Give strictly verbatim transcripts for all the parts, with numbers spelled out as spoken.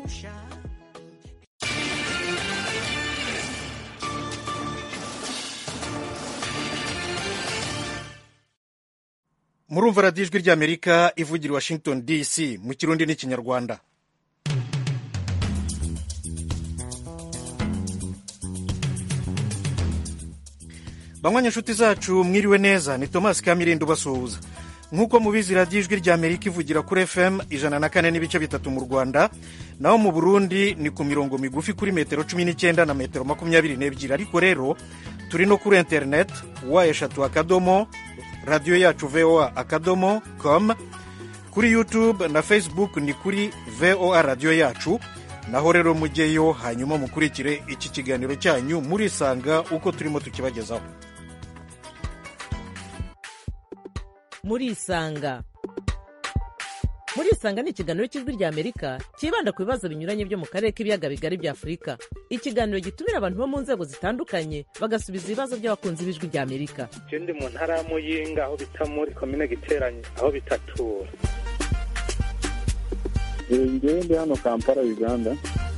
murumva radiyo ijwi ry'amerika ivugira i Washington D C mu kirundi n'ikinyarwanda. banywanyi inshuti zacu mwiriwe neza, ni Thomas Kamirindo ubasuhuza. nk'uko mubizi radiyo ijwi ry'amerika ivugira kuri F M ijana na kane n'ibice bitatu mu Rwanda, naho mu Burundi ni ku mirongo migufi kuri metero cumi n'icyenda na metero makumyabiri n'ebyiri. ariko rero turi no kuri internet wa eshatu akadomo radiyo yacu V O A akadomo com, kuri YouTube na Facebook ni kuri V O A radiyo yacu. naho rero mujyeyo hanyuma mukurikire iki kiganiro cyanyu murisanga uko turimo tukibagezaho. murisanga murisanga ni ikiganiro cy'ijwi ry'Amerika kibanda ku bibazo binyuranye byo mu karere k'ibiyaga bigari bya Afurika. ikiganiro gitumira abantu bo mu nzego zitandukanye bagasubiza ibibazo by'abakunzi b'ijwi ry'Amerika. Je ndi mu ntara ya Muyinga aho bita muri komine Giteranye aho bitatura. Ngewe ndi hano Kampala Uganda.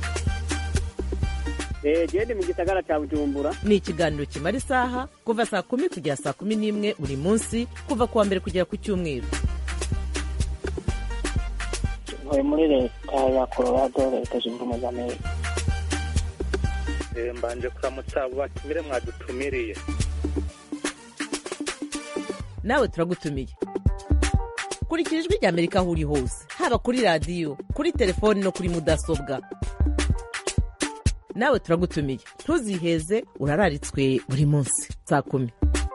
Je ndi mu gisagara cya Bujumbura. Ni ikiganiro kimara isaha kuva saa kumi kugera saa kumi n'imwe buri munsi, kuva kuwa mbere kugera ku cyumweru. Ntuye muri leta ya Colorado, leta zunze ubumwe za Amerika. Eh, mbanje kuramutsa abo batumire mwadutumiriye. Nawe turagutumiye. kurikira ijwi ry'Amerika aho uri hose, haba kuri radiyo, kuri telefoni no kuri mudasobwa. nawe turagutumiye, ntuziheze, urararitswe buri munsi saa kumi.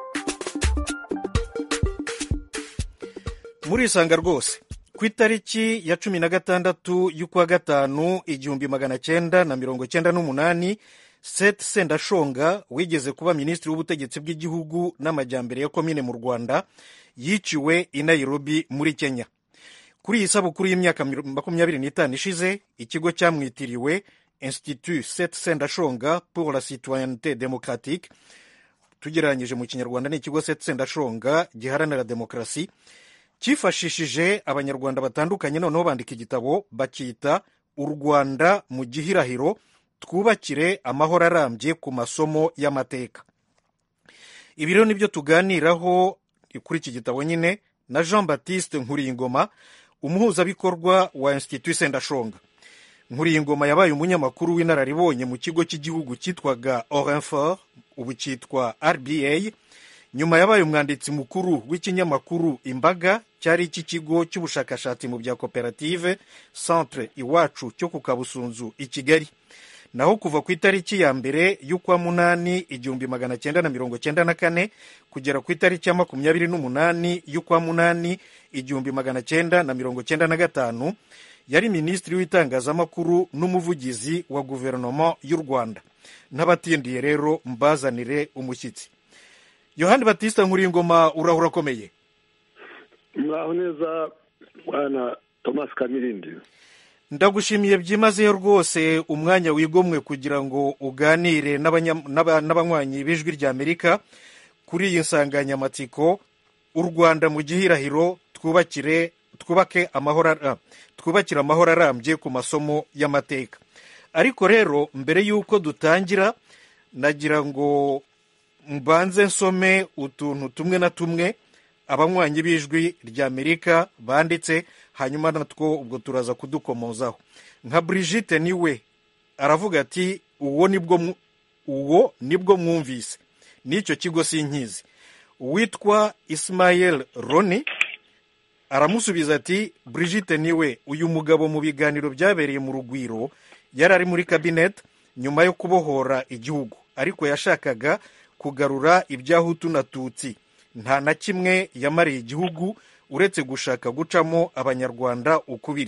murisanga rwose. ku itariki ya cumi na gatandatu y'ukwa gatanu igihumbi magana cyenda na mirongo cyenda n'umunani, Seth Sendashonga wigeze kuba minisitiri w'ubutegetsi bw'igihugu n'amajyambere ya komine mu Rwanda yiciwe i Nairobi muri Kenya. kuri iyi sabukuru y'imyaka makumyabiri n'itanu ishize, ikigo cyamwitiriwe Institut Seth Sendashonga pour la Citoyenneté Démocratique, tugereranyije mu kinyarwanda ni ikigo Seth Sendashonga giharanira demokarasi, cyifashishije abanyarwanda batandukanye noneho bandika igitabo bacyita u Rwanda mu gihirahiro, twubakire amahoro arambye ku masomo y'amateka. ibi rero nibyo tuganiraho kuri iki gitabo nyine na Jean Baptiste Nkuriyingoma, umuhuzabikorwa wa Institut Sendashonga. Nkuriyingoma yabaye umunyamakuru w'inararibonye mu kigo cy'igihugu cyitwaga Orinfor, ubu cyitwa R B A. nyuma yabaye umwanditsi mukuru w'ikinyamakuru Imbaga, cyari iki kigo cy'ubushakashatsi mu bya koperative Centre Iwacu cyo ku Kabusunzu i Kigali. naho kuva ku itariki ya mbere y'ukwa munani igihumbi magana cyenda na mirongo cyenda na kane kugera ku itariki ya makumyabiri n'umunani y'ukwa munani igihumbi magana cyenda na mirongo cyenda na gatanu, yari minisitiri w'itangazamakuru n'umuvugizi wa guverinoma y'u Rwanda. n'abatindiye rero mbazanire umushyitsi. Yohani Batista Nkuriyingoma, urahura akomeye. Mwaho neza bwana Thomas Kamirindi. Ndagushimiye byimazeyo rwose umwanya wigomwe kugira ngo uganire n'abanywanyi b'ijwi ry'Amerika kuri iyi nsanganyamatsiko, u Rwanda mu gihirahiro, twubakire twubake amahoro twubakire amahoro arambye ku masomo y'amateka. ariko rero mbere y'uko dutangira, nagira ngo mbanze nsome utuntu tumwe na tumwe abanywanyi b'ijwi ry'Amerika banditse, hanyuma natwo ubwo turaza kudukomozaho. nka Brigitte niwe aravuga ati uwo nibwo uwo nibwo mwumvise, n'icyo kigo sinkizi. Uwitwa Ismael Roni aramusubiza ati Brigitte niwe, uyu mugabo mu biganiro byabereye mu Rugwiro yari ari muri cabinet nyuma yo kubohora igihugu, ariko yashakaga kugarura ibyahutu na tutsi. nta na kimwe yamariye igihugu uretse gushaka gucamo abanyarwanda ukubiri.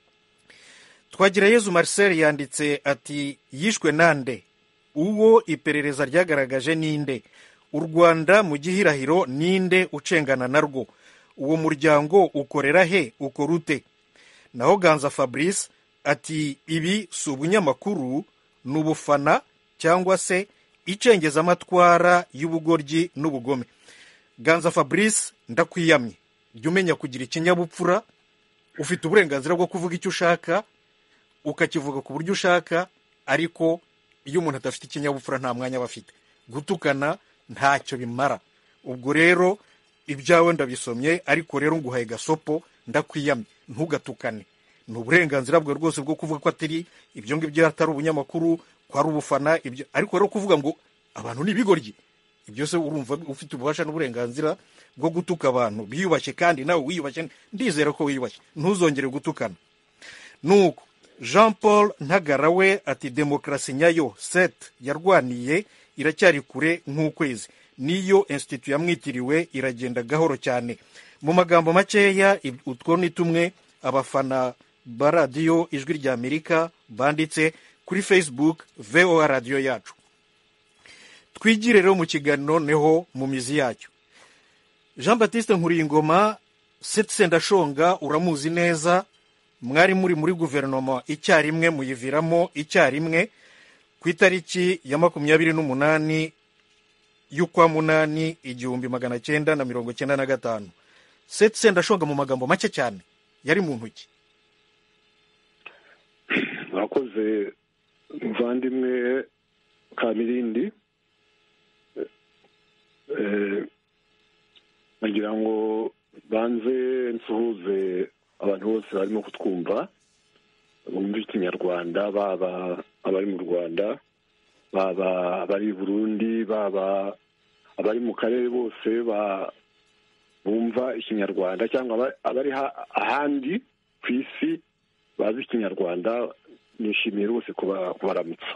Twagirayezu Marcel yanditse ati yishwe nande, uwo iperereza ryagaragaje ninde, u Rwanda mu gihirahiro ninde ucengana narwo, uwo muryango ukorera he, ukora ute? naho Ganza Fabrice ati ibi si ubunyamakuru, ni ubufana cyangwa se icengezamatwara y'ubugoryi n'ubugome. Ganza Fabrice, ndakwiyamye, jya umenya kugira ikinyabupfura, ufite uburenganzira bwo kuvuga icyo ushaka, ukakivuga ku buryo ushaka, ariko iyo umuntu adafite ikinyabupfura nta mwanya aba afite. Gutukana ntacyo bimara. Ubwo rero ibyawe ndabisomye, ariko rero nguhaye gasopo, ndakwiyamye, ntugatukane. Ni uburenganzira bwawe rwose bwo kuvuga ko atari ibyo ngibyo, atari ubunyamakuru, ko ari ubufana ibyo, ariko rero kuvuga ngo abantu ni ibigoryi, ibyo se urumva ufite ububasha n'uburenganzira bwo gutuka abantu biyubashye, kandi nawe wiyubashye, ndizera ko wiyubashye, ntuzongere gutukana. Nuko Jean Paul Ntagara we ati demokarasi nyayo set yarwaniye iracyari kure nk'ukwezi, niyo institut yamwitiriwe iragenda gahoro cyane. Mu magambo makeya, utwo ni tumwe abafana ba radiyo ijwi rya Amerika banditse kuri Facebook V O A radiyo yacu. Twigire rero mu kiganiro neho mu mizi yacyo. Jean Baptiste Nkuriyingoma, Seth Sendashonga uramuzi neza, mwari muri muri guverinoma icyarimwe, muyiviramo icyarimwe ku itariki ya makumyabiri n'umunani y'ukwa munani igihumbi magana cyenda na mirongo cyenda na gatanu. Seth Sendashonga mu magambo make cyane yari mu ntoki. Mwakoze muvandimwe Kamirindi, nagira ngo banze nsuhuze abantu bose barimo kutwumva bumva ikinyarwanda, baba abari mu Rwanda, baba abari i Burundi, baba abari mu karere bose bumva ikinyarwanda, cyangwa abari ahandi ku isi bazi ikinyarwanda. Nishimiye rwose kubaramutsa.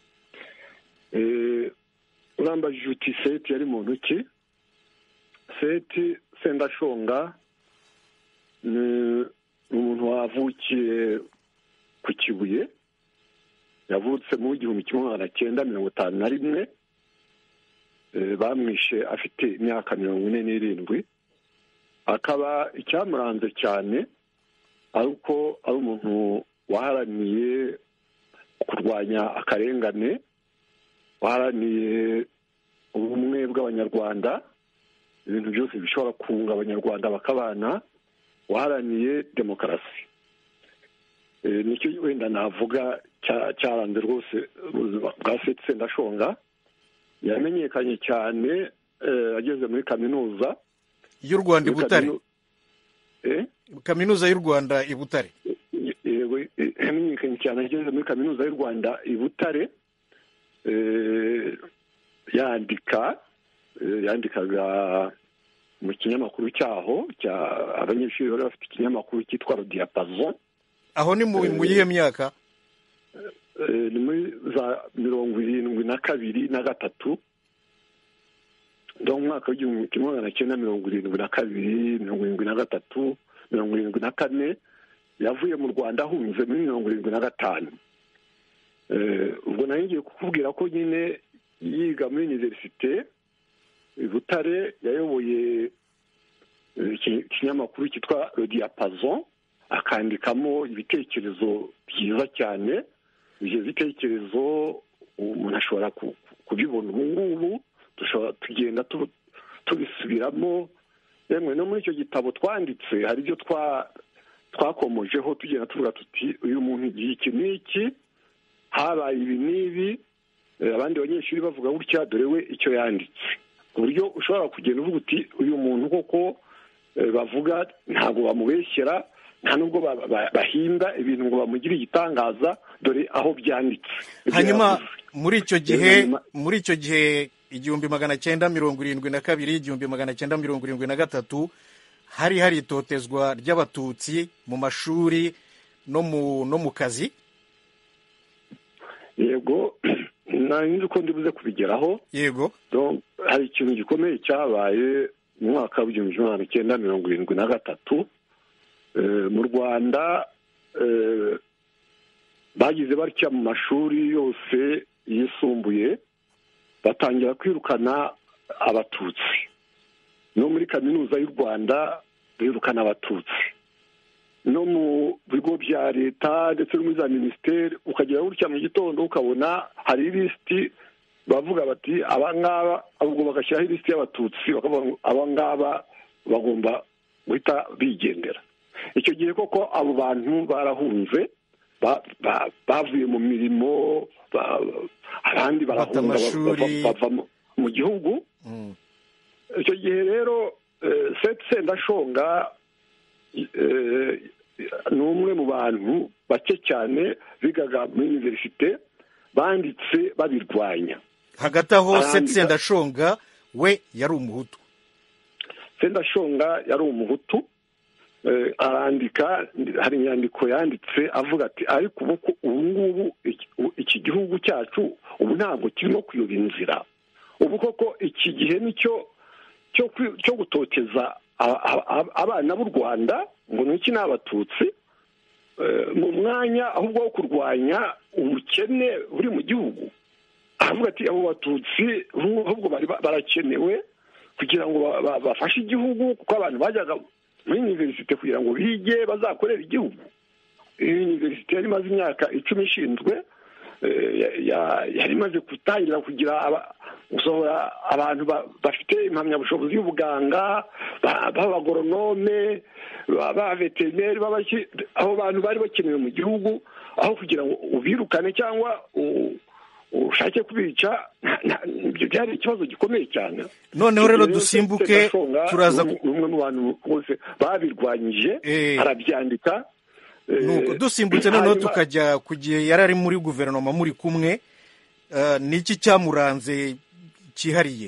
Urambajije uti Seth yari mu ntoki. Seth Sendashonga ni umuntu wavukiye ku Kibuye, yavutse mu gihumbi kimwe magana cyenda mirongo itanu na rimwe, bamwishe afite imyaka mirongo ine n'irindwi. Akaba icyamuranze cyane ari uko ari umuntu waharaniye kurwanya akarengane, waharaniye ubumwe bw'abanyarwanda, ibintu byose bishobora kunga abanyarwanda bakabana, waharaniye demokarasi. Nicyo wenda navuga cyaranze rwose ubuzima bwa Seth Sendashonga. Yamenyekanye cyane ageze muri kaminuza y'u Rwanda i Butare. Kaminuza y'u Rwanda i Butare. Yamenyekanye cyane ageze muri kaminuza y'u Rwanda i Butare, yandika yandikaga mu kinyamakuru cyaho, abanyeshuri bari bafite ikinyamakuru cyitwa Rodiapason. Aho ni mu yihe myaka? Ni muri za mirongo irindwi na kabiri na gatatu, mu mwaka w'igihumbi kimwe magana cyenda mirongo irindwi na kabiri, mirongo irindwi na gatatu, mirongo irindwi na kane. Yavuye mu Rwanda ahunze muri mirongo irindwi na gatanu. Ubwo nari ngiye kukubwira ko nyine yiga muri Universite i Butare, yayoboye ikinyamakuru cyitwa Rodiapason, akandikamo ibitekerezo byiza cyane. Ibyo bitekerezo umuntu ashobora kubibona ubu ngubu, tugenda tubisubiramo. Yemwe no muri icyo gitabo twanditse hari ibyo twakomojeho, tugenda tuvuga tuti uyu muntu igihe iki n'iki habaye ibi n'ibi, abandi banyeshuri bavuga gutya, dore we icyo yanditse. Ku buryo ushobora kugenda uvuga uti uyu muntu koko bavuga ntabwo bamubeshyera, nta nubwo bahimba ibintu ngo bamugire igitangaza, dore aho byanditse. Hanyuma muri icyo gihe muri icyo gihe igihumbi magana cyenda mirongo irindwi na kabiri, igihumbi magana cyenda mirongo irindwi na gatatu, hari hari itotezwa ry'abatutsi mu mashuri no mu no mu kazi. Yego, nzi ko ndibuze kubigeraho. Yego, hari ikintu gikomeye cyabaye mu mwaka w'igihumbi kimwe magana cyenda mirongo irindwi na gatatu mu Rwanda. Bagize batya mu mashuri yose yisumbuye, batangira kwirukana abatutsi. No muri kaminuza y'u Rwanda birukana abatutsi, no mu bigo bya leta ndetse no muri za minisiteri. Ukagera gutya mu gitondo ukabona hari lisiti bavuga bati abangaba, ahubwo bagashyiraho lisiti y'abatutsi, bakavuga ngo abangaba bagomba guhita bigendera. Icyo gihe koko abo bantu barahunze, bavuye mu mirimo, abandi barahunga bava mu gihugu. Icyo gihe rero Seth Sendashonga ni umwe mu bantu bake cyane bigaga muri universite banditse babirwanya. Hagati aho Seth Sendashonga we yari umuhutu. Sendashonga yari umuhutu, arandika, hari inyandiko yanditse avuga ati ariko ubu ngubu iki gihugu cyacu ubu ntabwo kirimo kuyoba inzira, ubu koko iki gihe nicyo cyo gutoteza abana b'u Rwanda ngo n'iki ni Abatutsi, mu mwanya ahubwo wo kurwanya ubukene buri mu gihugu. Avuga ati abo Batutsi ahubwo barakenewe kugira ngo bafashe igihugu, kuko abantu bajyaga muri universite kugira ngo bige bazakorera igihugu. Iyi universite yari imaze imyaka icumi ishinzwe, yari imaze gutangira kugira gusohora abantu bafite impamyabushobozi y'ubuganga, b'abagoronome, b'abaveterineri, abo bantu bari bakenewe mu gihugu, aho kugira ngo ubirukane cyangwa ushake kubica. Ibyo byari ikibazo gikomeye cyane. Noneho rero dusimbuke, turaza umwe mu bantu bose babirwanyije, arabyandika. Nuko dusimbutse noneho tukajya ku gihe yari ari muri guverinoma muri kumwe, niki cyamuranze cyihariye?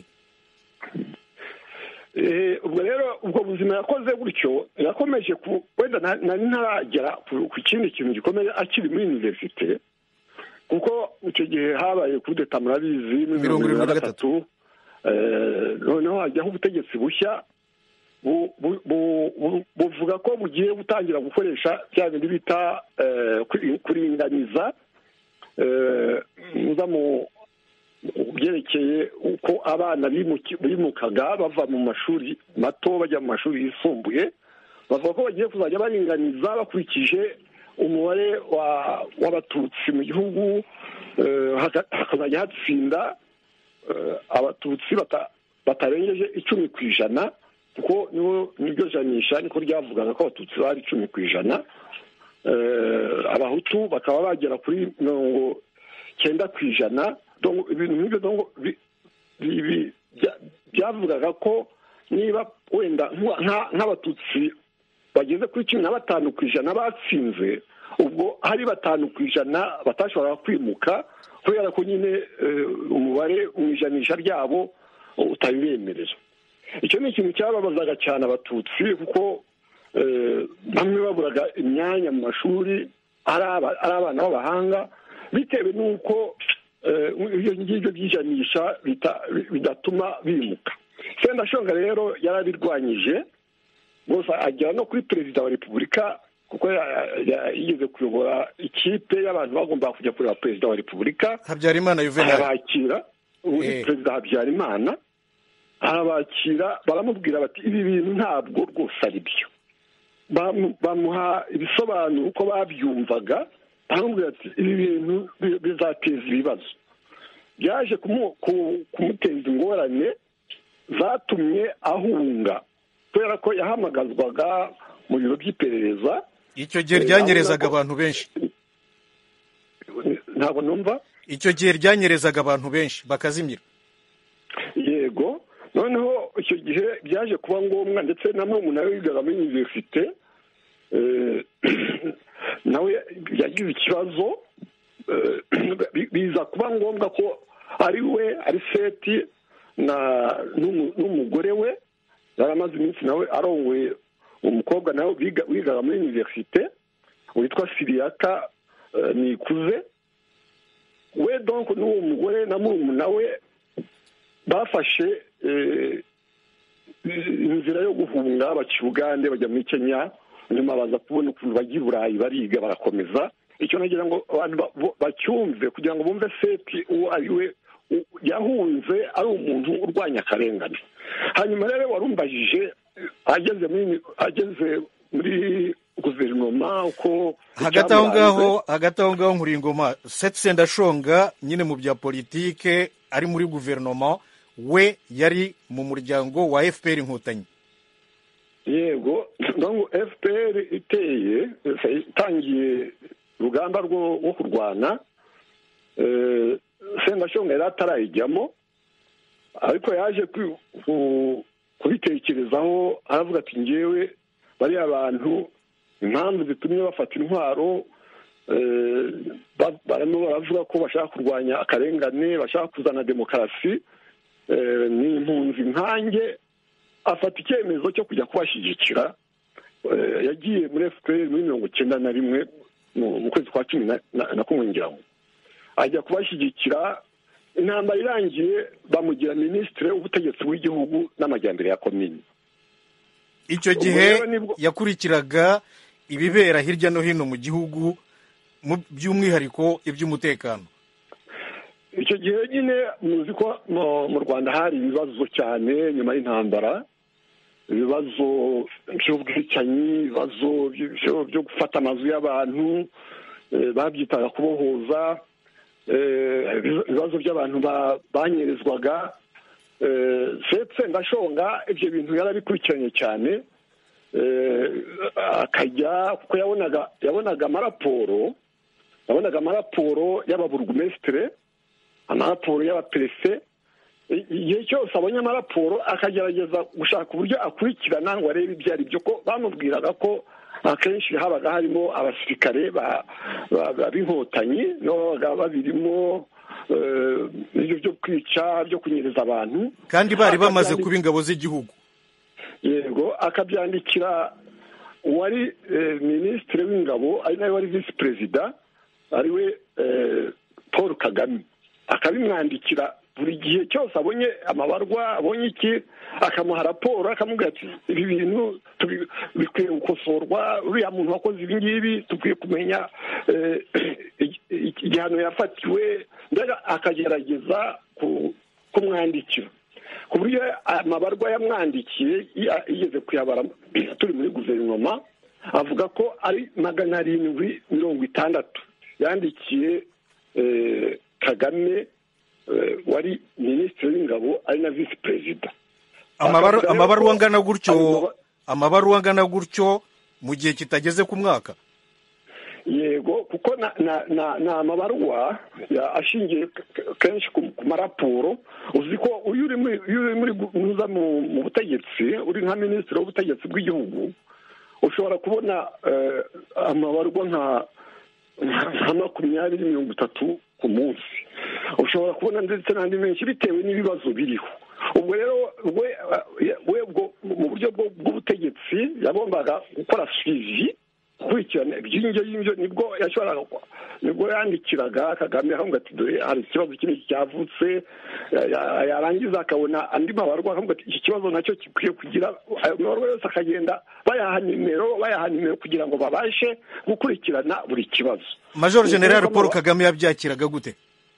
Ubwo rero ubwo buzima yakoze gutyo, yakomeje wenda nari ntaragera ku kindi kintu gikomeye akiri muri universite, kuko icyo gihe habaye kudeta murabizi muri mirongo irindwi na gatatu, noneho hajyaho ubutegetsi bushya buvuga ko bugiye gutangira gukoresha bya bindi bita kuringaniza mu byerekeye uko abana bimukaga bava mu mashuri mato bajya mu mashuri yisumbuye. Bavuga ko bagiye kuzajya baringaniza bakurikije umubare w'Abatutsi mu gihugu, hakazajya hatsinda Abatutsi batarengeje icumi ku ijana, kuko niryo janisha niko ryavugaga ko Abatutsi bari icumi ku ijana, Abahutu bakaba bagera kuri mirongo cyenda ku ijana. Ibintu nk'ibyo byavugaga ko niba wenda nk'Abatutsi bageze kuri cumi na batanu ku ijana batsinze, ubwo hari batanu ku ijana batashoboraga kwimuka, kubera ko nyine umubare mu ijanisha ryabo utabibemerera. Icyo ni ikintu cyababazaga cyane Abatutsi, kuko bamwe baburaga imyanya mu mashuri ari abana b'abahanga, bitewe n'uko ibyo ngibyo by'ijanisha bidatuma bimuka. Sendashonga rero yarabirwanyije gusa agera no kuri perezida wa repubulika, kuko yigeze kuyobora ikipe y'abantu bagomba kujya kureba perezida wa repubulika Habyarimana Juvenal, arabakira perezida Habyarimana, arabakira baramubwira bati ibi bintu ntabwo rwose ari byo. Bamuha ibisobanuro uko babyumvaga, baramubwira ati ibi bintu bizateza ibibazo. Byaje kumuteza ingorane zatumye ahunga, kubera ko yahamagazwaga mu biro by'iperereza. Icyo gihe ryanyerezaga abantu benshi. Ntabwo numva. Icyo gihe ryanyerezaga abantu benshi bakazimira. Yego, noneho icyo gihe byaje kuba ngombwa, ndetse na murumuna we wigaga muri universite nawe yagize ikibazo, biza kuba ngombwa ko ari we ari Seti n'umugore we yaramaze iminsi nawe arongoye umukobwa nawe wigaga muri universite witwa Siriyaka Nikuze. We donc n'uwo mugore na murumuna we bafashe inzira yo guhunga baca Uganda bajya muri Kenya, nyuma baza kubona ukuntu bajya i Burayi bariga barakomeza. Icyo nagira ngo abantu bacyumve, kugira ngo bumve Seti uwo ari we yahunze ari umuntu urwanya akarengane. Hanyuma rero warumbajije ageze muri ageze muri guverinoma uko hagati aho ngaho hagati aho ngaho Nkuringoma, Seth Sendashonga nyine mu bya politike ari muri guverinoma, we yari mu muryango wa F P R Inkotanyi. Yego, donc F P R iteye itangiye urugamba rwo kurwana Sendashonga yari atarayijyamo, ariko yaje kubitekerezaho aravuga ati ngewe bariya abantu impamvu zitumye bafata intwaro barimo baravuga ko bashaka kurwanya akarengane, bashaka kuzana demokarasi, ni impunzi nkanjye. Afata icyemezo cyo kujya kubashyigikira. Yagiye muri F P R muri mirongo icyenda na rimwe mu kwezi kwa cumi na kumwe ngira ajya kubashyigikira. Intambara irangiye bamugira minisitiri w'ubutegetsi bw'igihugu n'amajyambere ya komini. Icyo gihe yakurikiraga ibibera hirya no hino mu gihugu, by'umwihariko iby'umutekano. Icyo gihe nyine muzi ko mu Rwanda hari ibibazo cyane nyuma y'intambara, ibibazo by'ubwicanyi, ibibazo byo gufata amazu y'abantu, babyitaga kubohoza, ibibazo by'abantu banyerezwaga. Sendashonga ibyo bintu yarabikurikiranye cyane, akajya kuko yabonaga yabonaga amaraporo yabonaga amaraporo y'ababurugumesitire, amaraporo y'abaperefe. Igihe cyose abonye amaraporo akagerageza gushaka uburyo akurikirana ngo arebe ibyo ari byo, ko bamubwiraga ko akenshi habaga harimo abasirikare b'inkotanyi babaga babirimo ibyo byo kwica, byo kunyereza abantu, kandi bari bamaze kuba ingabo z'igihugu. Yego, akabyandikira uwari minisitiri w'ingabo ari nawe wari visi perezida ariwe Paul Kagame, akabimwandikira buri gihe cyose abonye amabarwa, abonye iki, akamuha raporo, akamubwira ati ibi bintu bikwiye gukosorwa, uriya muntu wakoze ibi ngibi tukwiye kumenya igihano yafatiwe, mbega akagerageza kumwandikira ku buryo amabarwa yamwandikiye yigeze kuyabara turi muri guverinoma, avuga ko ari magana arindwi mirongo itandatu yandikiye Kagame wari minisitiri w'ingabo ari na visi perezida. Amabaruwa angana gutyo amabaruwa angana gutyo mu gihe kitageze ku mwaka. Yego, kuko ni amabaruwa ashingiye kenshi ku maraporo. Uzi ko uyu uri muri guza mu butegetsi, uri nka minisitiri w'ubutegetsi bw'igihugu, ushobora kubona amabaruwa nka nka makumyabiri mirongo itatu ku munsi, ushobora kubona ndetse n'andi menshi bitewe n'ibibazo biriho. Ubwo rero we mu buryo bw'ubutegetsi yagombaga gukora suivi, gukurikirana iby'ingyo y'ibyo, nibwo yashoboraga nibwo yandikiraga Kagame akamubwira ati dore hari ikibazo kinini cyavutse, yarangiza akabona andi mabarwa akamubwira ati iki kibazo nacyo gikwiye kugira, ayo mabarwa yose akagenda bayaha nimero bayaha nimero kugira ngo babashe gukurikirana buri kibazo. Major General Paul Kagame yabyakiraga gute?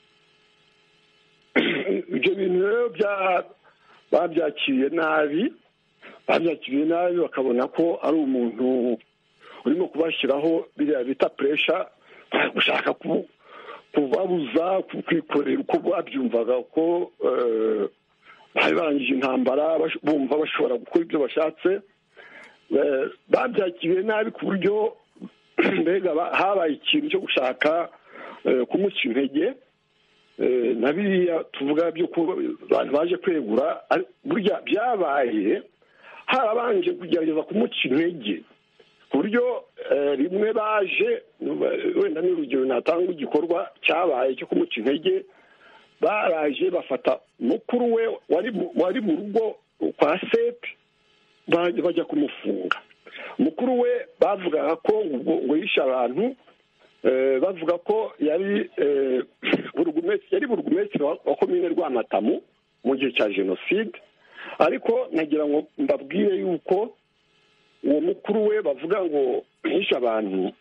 Ibyo bintu rero babyakiriye nabi, babyakiriye nabi bakabona ko ari umuntu urimo kubashyiraho biriya bita puresha, gushaka kubabuza kwikorera uko babyumvaga ko bari barangije intambara bumva bashobora gukora ibyo bashatse. Babyakiriye nabi ku buryo mbega habaye ikintu cyo gushaka kumuca intege, na biriya tuvuga byo abantu baje kwegura, burya byabaye harabanje kugerageza kumuca intege ku buryo rimwe baje, wenda n'urugero natanga igikorwa cyabaye cyo kumuca intege, baraje bafata mukuru we wari mu rugo kwa Sepi bajya kumufunga. Mukuru we bavugaga ko ngo yishe abantu, bavuga ko yari yari burugumesitiri wa komine Rwamatamu mu gihe cya jenoside, ariko nagira ngo mbabwire yuko uwo mukuru we bavuga ngo yishe abantu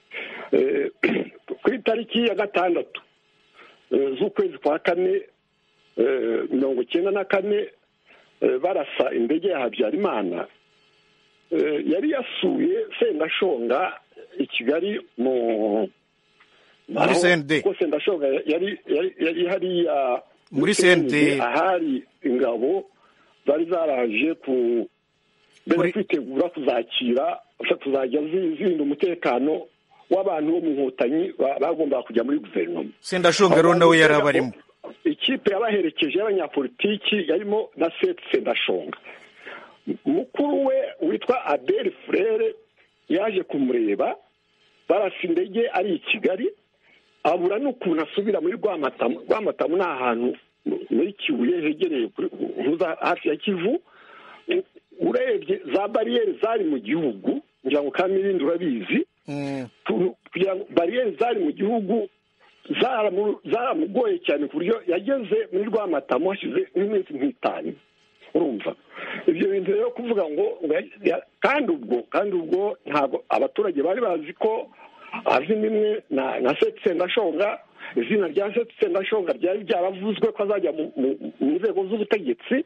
ku itariki ya gatandatu z'ukwezi kwa kane mirongo icyenda na kane barasa indege ya Habyarimana. Yari yasuye Sendashonga i Kigali mu muri C N D, kuko Sendashonga yari yari hariya muri C N D ahari ingabo zari zaraje ku bari kwitegura kuzakira kuzajya zirinda umutekano w'abantu bo mu nkotanyi bagombaga kujya muri guverinoma. Sendashonga rero nawe yari abarimo. Ikipe yabaherekeje y'abanyapolitiki yarimo na Seth Sendashonga. Mukuru we witwa Abel Frere yaje kumureba, barasa indege ari i Kigali, abura n'ukuntu asubira muri Rwamatamu. Rwamatamu ni ahantu muri Kibuye hegereye hafi ya Kivu. Urebye za bariyeri zari mu gihugu, ngira ngo Kamirindi urabizi, kugira ngo bariyeri zari mu gihugu zaramugoye cyane ku buryo yageze muri Rwamatamu hashize nk'iminsi nk'itanu. Urumva ibyo bintu rero kuvuga ngo kandi ubwo kandi ubwo ntabwo abaturage bari bazi ko azi nimwe na na Seth Sendashonga. Izina rya Seth Sendashonga ryari ryaravuzwe ko azajya mu nzego z'ubutegetsi.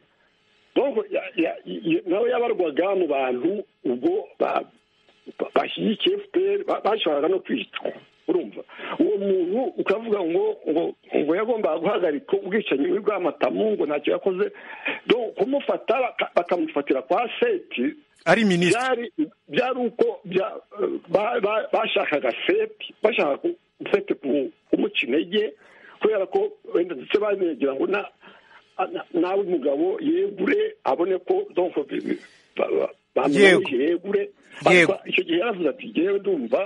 Nawe yabarwaga mu bantu ubwo bashyigikiye F P R, bashoboraga no kwicwa. Urumva uwo muntu ukavuga ngo ngo ngo yagombaga guhagarika ubwicanyi muri Rwamatamu, ngo ntacyo yakoze, kumufata bakamufatira kwa Seth ari minisitiri. Byari uko bashakaga Seth bashaka Seth kumuca intege, kubera ko wenda ndetse banegira ngo nawe umugabo yegure abone ko bamuheje yegure. Icyo gihe yaravuze ati yewe ndumva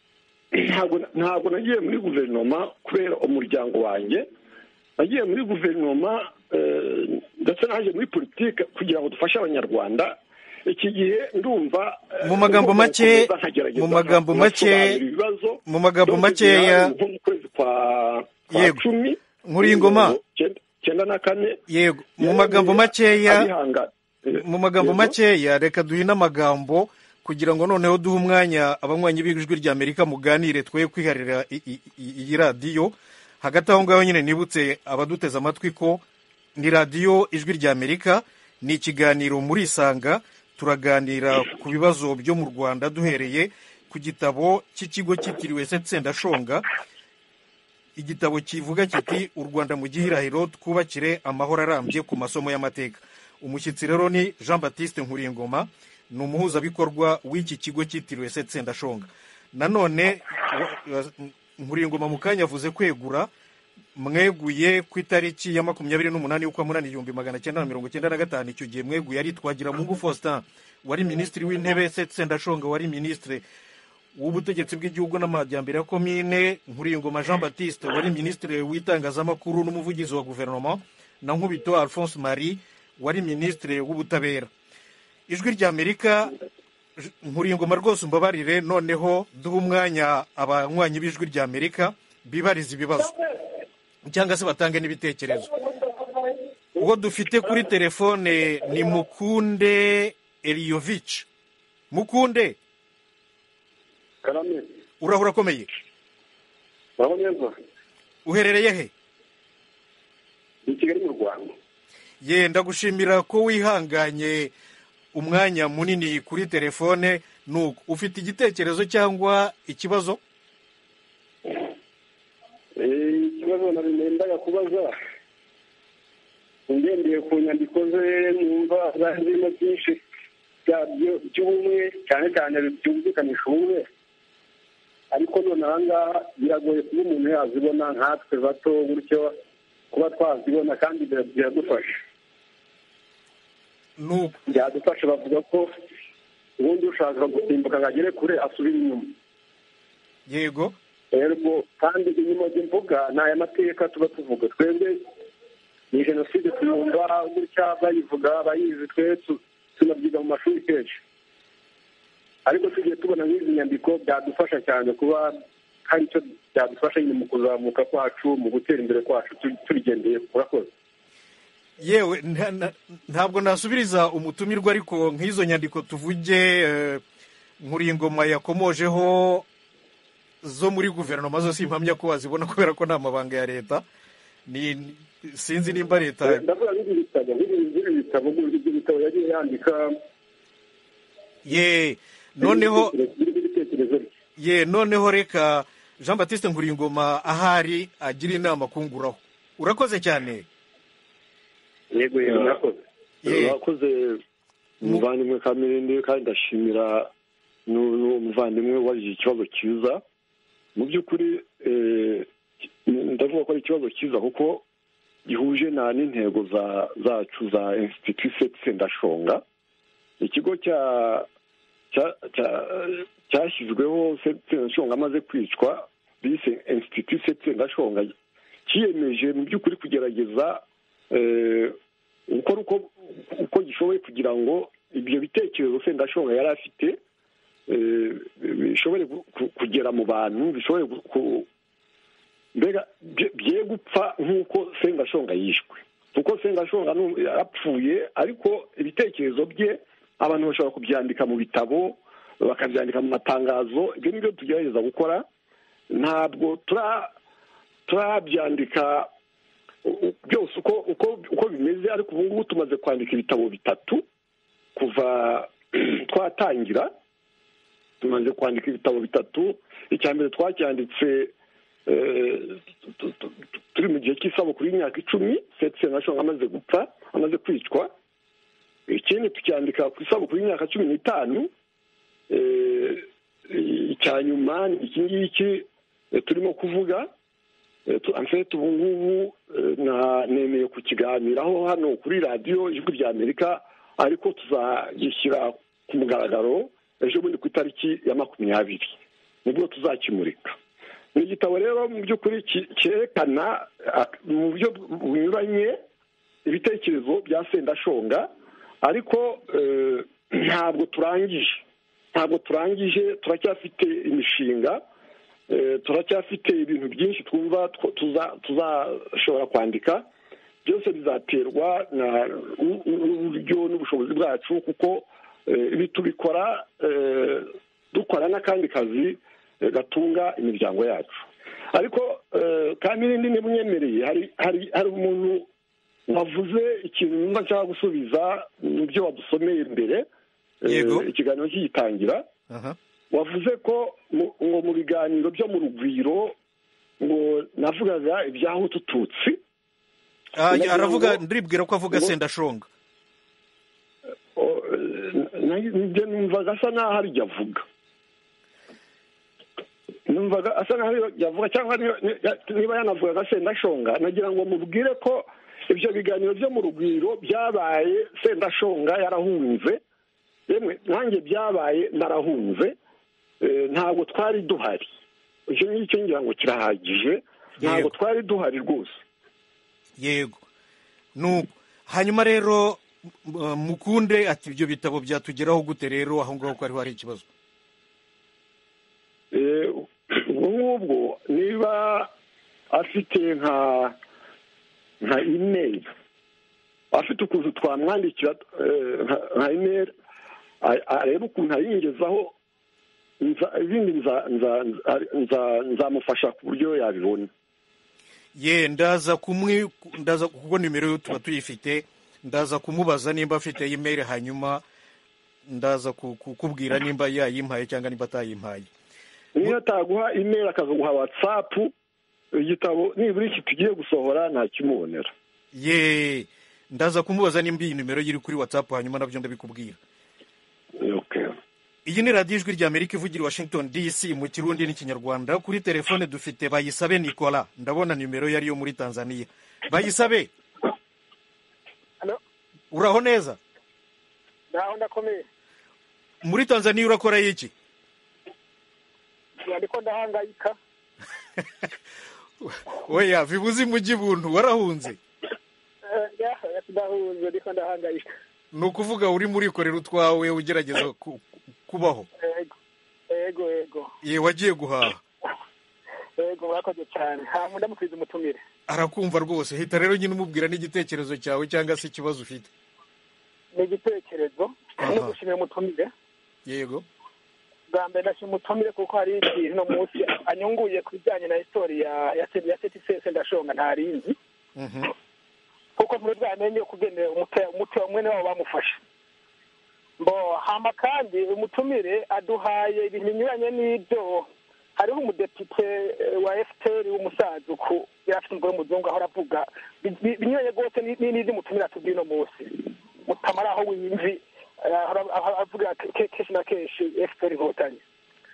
ntabwo nagiye muri guverinoma kubera umuryango wanjye, nagiye muri guverinoma ndetse naje muri politiki kugira ngo dufashe abanyarwanda. Iki gihe ndumva mu magambo make mu magambo make mu magambo makeya mu kwezi kwa cumi Nkuringoma cyenda na kane. Yego, mu magambo makeya mu magambo makeya reka duhine amagambo kugira ngo noneho duhe umwanya abanywanyi b'ijwi rya Amerika muganire, twe kwiharira iyi radiyo. Hagati aho ngaho nyine nibutse abaduteze amatwi ko ni radiyo ijwi rya Amerika, ni ikiganiro muri Isanga. Turaganira ku bibazo byo mu Rwanda duhereye ku gitabo cy'ikigo cyitiriwe Seth Sendashonga, igitabo kivuga kiti u Rwanda mu gihirahiro twubakire amahoro arambye ku masomo y'amateka. Umushyitsi rero ni Jean Baptiste Nkuringoma, ni umuhuzabikorwa w'iki kigo cyitiriwe Seth Sendashonga. Nanone Nkuringoma mu kanya avuze kwegura, mweguye ku itariki ya makumyabiri n'umunani y'ukwa munani igihumbi magana cyenda na mirongo cyenda na gatanu. Icyo gihe mweguye ari Twagiramungu Faustin wari minisitiri w'intebe, Seth Sendashonga wari minisitiri w'ubutegetsi bw'igihugu n'amajyambere ya komine, Nkuringoma Jean Baptiste wari minisitiri w'itangazamakuru n'umuvugizi wa guverinoma, na Nkubito Alphonse Marie wari minisitiri w'ubutabera. Ijwi rya Amerika, Nkuringoma rwose umbabarire, noneho duha umwanya abanywanyi b'ijwi rya Amerika bibariza ibibazo cyangwa se batange n'ibitekerezo. Uwo dufite kuri telefone ni Mukunde Eliovich. Mukunde, karame, urahura komeye? Baho neza. Uherereye he? Ni Kigali mu Rwanda. Ye, ndagushimira ko wihanganye umwanya munini kuri telefone. Nuko ufite igitekerezo cyangwa ikibazo? Ikibazo nabimendaga kubaza, ngendeye ku nyandiko ze numva zirimo byinshi by'ubumwe, cyane cyane byumvikanisha ubumwe, ariko none aha ngaha biragoye kuba umuntu yazibona nkatwe bato gutyo, kuba twazibona kandi biradufasha. Byadufasha, bavuga ko ubundi ushaka gusimbuka ngo agere kure asubira inyuma. Yego. Ergo kandi inyuma mvuga ni aya mateka tuba tuvuga twebwe, ni jenoside tuyumva gutya bayivuga bayizi, twe tunabyiga mu mashuri kenshi, ariko tugiye tubona nk'izi nyandiko byadufasha cyane kuba hari icyo byadufasha nyine mu kuzamuka kwacu, mu gutera imbere kwacu turigendeye. Murakoze. Yewe, ntabwo nasubiriza umutumirwa, ariko nk'izo nyandiko tuvuge Nkuringoma yakomojeho zo muri guverinoma zo simpamya ko wazibona kubera ko nta mabanga ya leta. Ni sinzi nimba leta ndavuga n'ibyo bitabo n'ibyo bitabo n'ibyo bitabo yagiye yandika. Ye, noneho ye noneho reka Jean Baptiste Nkuringoma ahari agira inama kunguraho. Urakoze cyane. Yego, yego, murakoze. Urakoze umuvandimwe Kamirindi, kandi ndashimira n'umuvandimwe wajije ikibazo cyiza. mu by'ukuri ndavuga ko ari ikibazo cyiza kuko gihuje na n'intego zacu za institut sendashonga. Ikigo cyashyizweho sendashonga amaze kwicwa bise institut sendashonga cyiyemeje mu by'ukuri kugerageza gukora uko gishoboye kugira ngo ibyo bitekerezo sendashonga yari afite bishobore kugera mu bantu, bishobore mbega bye gupfa nk'uko sendashonga yishwe, kuko sendashonga yarapfuye ariko ibitekerezo bye abantu bashobora kubyandika mu bitabo, bakabyandika mu matangazo. Ibyo ni byo tugerageza gukora. Ntabwo turabyandika byose uko bimeze, ariko ubu ngubu tumaze kwandika ibitabo bitatu kuva twatangira. Tumaze kwandika ibitabo bitatu. Icya mbere twacyanditse turi mu gihe cy'isabukuru y'imyaka icumi sendashonga amaze gupfa, amaze kwicwa. Ikindi tucyandika ku isabukuru y'imyaka cumi n'itanu. Icya nyuma ni iki ngiki turimo kuvuga. Amfite ubu ngubu nemeye kukiganiraho hano kuri radiyo Ijwi rya Amerika, ariko tuzagishyira ku mugaragaro ejo bundi ku itariki ya makumyabiri nibwo tuzakimurika. Ni igitabo rero mu by'ukuri cyerekana mu buryo bunyuranye ibitekerezo bya sendashonga, ariko ntabwo turangije ntabwo turangije turacyafite imishinga, turacyafite ibintu byinshi twumva tuzashobora kwandika. Byose bizaterwa n'uburyo n'ubushobozi bwacu, kuko ibi tubikora dukora n'akandi kazi gatunga imiryango yacu. Ariko kandi n'indi nimwemereye, hari hari umuntu wavuze ikintu numva nshaka gusubiza mu byo wadusomeye imbere ikiganiro kigitangira. Wavuze ko ngo mu biganiro byo mu rugwiro ngo navugaga ibyaho tututsi. Aravuga ndibwira ko avuga sendashonga. Numvaga asa n'aho ari jya avuga, numvaga asa n'aho yavuga, cyangwa niba yanavugaga sendashonga, nagira ngo mubwire ko ibyo biganiro byo mu rugwiro byabaye sendashonga yarahunze, yemwe nanjye byabaye narahunze, ntabwo twari duhari. Icyo ngicyo ngira ngo kirahagije, ntabwo twari duhari rwose. Yego. Nuko hanyuma rero Mukunde ati ibyo bitabo byatugeraho gute rero aho ngaho ko ariho hari ikibazo? ubwo ngubwo niba afite nka nka email, afite ukuntu twamwandikira nka email, areba ukuntu ayingezaho, ibindi nzamufasha ku buryo yabibona. Ye ndaza kumwe ndaza kuko nimero yo tuba tuyifite, ndaza kumubaza nimba afite email, hanyuma ndaza kukubwira nimba yayimpaye cyangwa nimba atayimpaye. Niyo ataguha email akaguha WhatsApp, igitabo niburi iki tugiye gusohora nta kimubonera. Ye ndaza kumubaza nimba iyi nimero yiri kuri WhatsApp, hanyuma nabyo ndabikubwira. Okay. Iyi ni radiyo Ijwi rya Amerika ivugira Washington D C mu Kirundi n'Ikinyarwanda. Kuri telefone dufite Bayisabe Nicola, ndabona nimero yari yo muri Tanzania. Bayisabe, Hello? Uraho neza? Ndaho ndakomeye. Muri Tanzania urakora iki? Ndiko ndahangayika. Oya, vibuzi muji buntu warahunze? Eh, ya, ndahunze ndiko ndahangayika. Nukuvuga uri muri korera utwawe ugerageza kubaho. Ego. Ego ego. Ye wagiye guhaha. Ego murakoze cyane. Ha nkunda mukwiza umutumire. Arakumva rwose. Hita rero nyine umubwira n'igitekerezo cyawe cyangwa se ikibazo ufite. Ni igitekerezo no gushimira umutumire. Yego. Gambe ndashimira umutumire kuko hari ikintu no munsi anyunguye kubijyanye na historia ya ya Seti Ndashonga ntarinzi. Mhm. Kuko muri bwamenye kugendera umute umute mwene wabo bamufasha. Mbo hama kandi umutumire aduhaye ibintu binyuranye n'ibyo. Hariho umudepite wa F P R w'umusaza uko yafite umugore w'umuzungu aho aravuga binyuranye gose n'indi mutumire atubwino munsi. Mutamara aho wimvi avuga keshi na keshi F P R inkotanyi.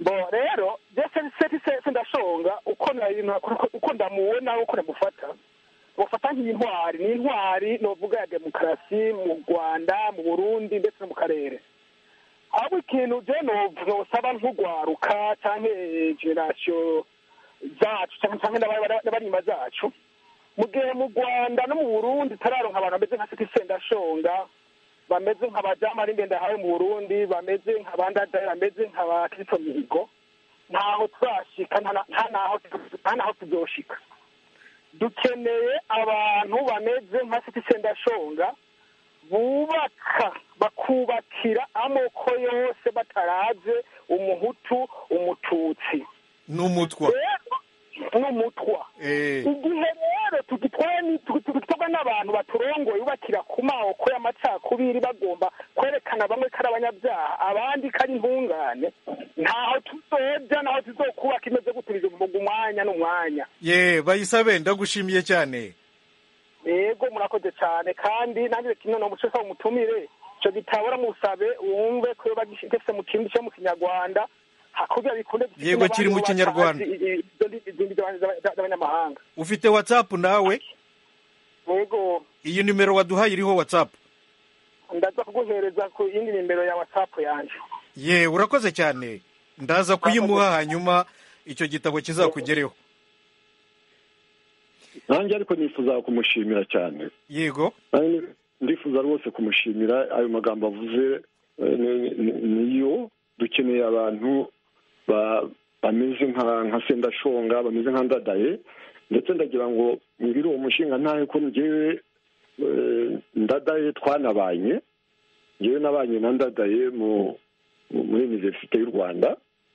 bo rero se ndashonga uko ndamubona uko ndamufata bafata nk'intwari ni intwari novuga ya demokarasi mu Rwanda mu Burundi ndetse no mu karere ahubwo ikintu je nosaba nk'ugwaruka canke generation zacu canke n'abarima zacu mu gihe mu Rwanda no mu Burundi tararonka abantu bameze nka Seti Sendashonga bameze nk'abajama n'ingenda hawe mu Burundi bameze nk'abandadaye bameze nk'abakristo mihigo ntaho twashika nta naho tuzoshika dukeneye abantu bameze nka Seti Sendashonga bubaka bakubakira amoko yose bataraze umuhutu umututsi n'umutwa n'umutwa igihe rero tugitwa n'abantu baturongoye yubakira ku maboko y'amacakubiri bagomba kwerekana bamwe ko ari abanyabyaha abandi ko ari intungane ntaho tuzoja naho tuzokubaka imeze guturiza mu mwanya n'umwanya ye bayisabe ndagushimiye cyane yego murakoze cyane kandi nanjye kimwe no muco sa umutumire cyo gitabora musabe wumve ko bagishitse mu kindi cyo mu Kinyarwanda hakugira bikunde yego kiri mu Kinyarwanda z'abanyamahanga ufite WhatsApp nawe yego iyi nimero waduhaye iriho WhatsApp ndaza kuguhereza ku yindi nimero ya WhatsApp yanje ye urakoze cyane ndaza kuyimuha hanyuma icyo gitabo kizakugereho nanjye ariko nifuza kumushimira cyane yego ndifuza rwose kumushimira ayo magambo avuze niyo dukeneye abantu bameze nka Sendashonga bameze nka Ndadaye ndetse ndagira ngo mbwire uwo mushinga ntahe ko njyewe Ndadaye twanabanye njyewe nabanye na Ndadaye muri Universite y'u Rwanda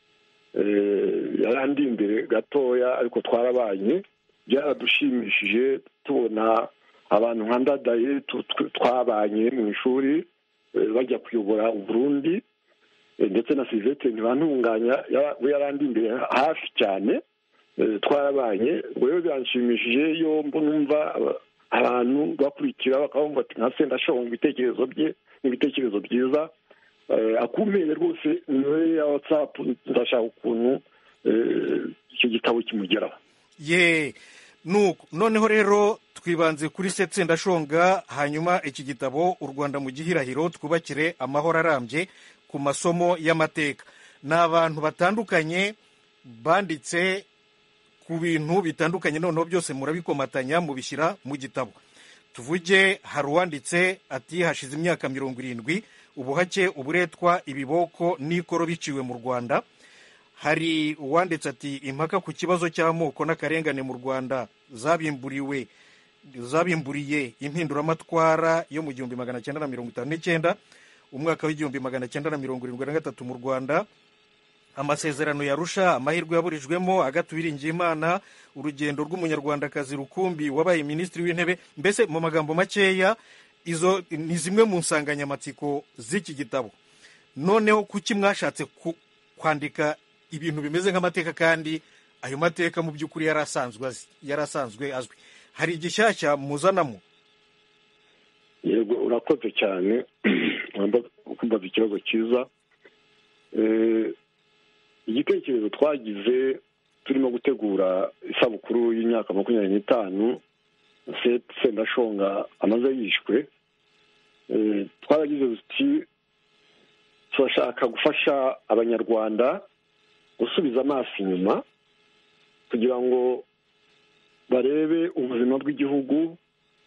yarandi imbere gatoya ariko twarabanye byaradushimishije tubona abantu nka Ndadaye twabanye mu ishuri bajya kuyobora Burundi ndetse na Sylvestre ntibantunganya we yarandi imbere hafi cyane twarabanye rero byanshimishije iyo mbumva abantu bakurikira bakabumva ati nka Sendashonga ibitekerezo bye n'ibitekerezo byiza akumeye rwose niwe ya WhatsApp ndashaka ukuntu icyo gitabo kimugeraho ye nuko noneho rero twibanze kuri Seti Sendashonga hanyuma iki gitabo u Rwanda mu gihirahiro twubakire amahoro arambye ku masomo y'amateka ni abantu batandukanye banditse ku bintu bitandukanye noneho byose murabikomatanya mubishyira mu gitabo tuvuge hari uwanditse ati hashize imyaka mirongo irindwi ubuhake uburetwa ibiboko n'ikoro biciwe mu Rwanda hari uwanditse ati impaka ku kibazo cy'amoko n'akarengane mu Rwanda zabimburiwe zabimburiye impinduramatwara yo mu gihumbi magana cyenda na mirongo itanu n'icyenda umwaka w'igihumbi magana cyenda na mirongo irindwi na gatatu mu Rwanda amasezerano yarusha amahirwe yaburijwemo agatubiringiye Imana urugendo rw'umunyarwandakazi rukumbi wabaye minisitiri w'intebe mbese mu magambo makeya izo ni zimwe mu nsanganyamatsiko z'iki gitabo noneho kuki mwashatse kwandika ibintu bimeze nk'amateka kandi ayo mateka mu by'ukuri yarasanzwe yarasanzwe azwi hari igishyashya muzanamo yego urakoze cyane ukumva ikibazo cyiza igitekerezo twagize turimo gutegura isabukuru y'imyaka makumyabiri n'itanu Seti Sendashonga amaze yishwe twaragize tuti turashaka gufasha abanyarwanda gusubiza amaso inyuma kugira ngo barebe ubuzima bw'igihugu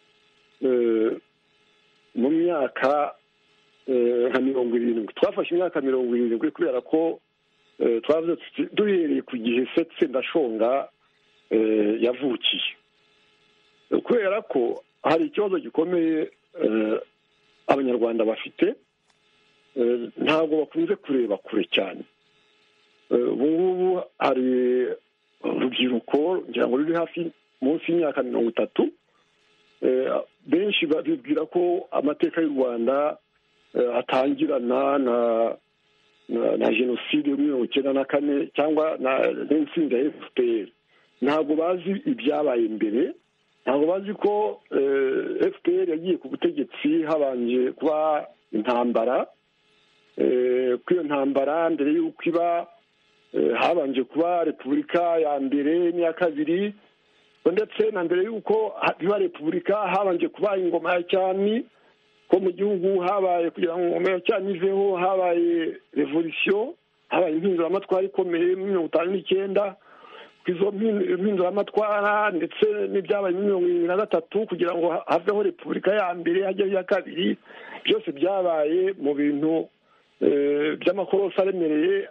mu myaka nka mirongo irindwi twafashe imyaka mirongo irindwi kubera ko twavuze duhereye ku gihe Seti Sendashonga yavukiye kubera ko hari ikibazo gikomeye abanyarwanda bafite ntabwo bakunze kureba kure cyane ubu ngubu hari urubyiruko ngira ngo ruri hafi munsi y'imyaka mirongo itatu benshi bibwira ko amateka y'u Rwanda atangirana na na jenoside muri mirongo icyenda na kane cyangwa n'intsinzi ya F P R ntabwo bazi ibyabaye mbere ntabwo bazi ko F P R yagiye ku butegetsi habanje kuba intambara kuri iyo ntambara mbere y'uko iba habanje kuba repubulika ya mbere n'iya kabiri, ndetse na mbere y'uko biba repubulika habanje kuba ingoma ya cyami, ko mu gihugu habaye kugira ngo ingoma ya cyami iveho habaye revolisiyo, habaye impinduramatwara ikomeye muri mirongo itanu n'icyenda. Izo mpinduramatwara ndetse n'ibyabaye muri mirongo irindwi na gatatu kugira ngo haveho repubulika ya mbere hajyaho iya kabiri, byose byabaye mu bintu by'amakorosi aremereye,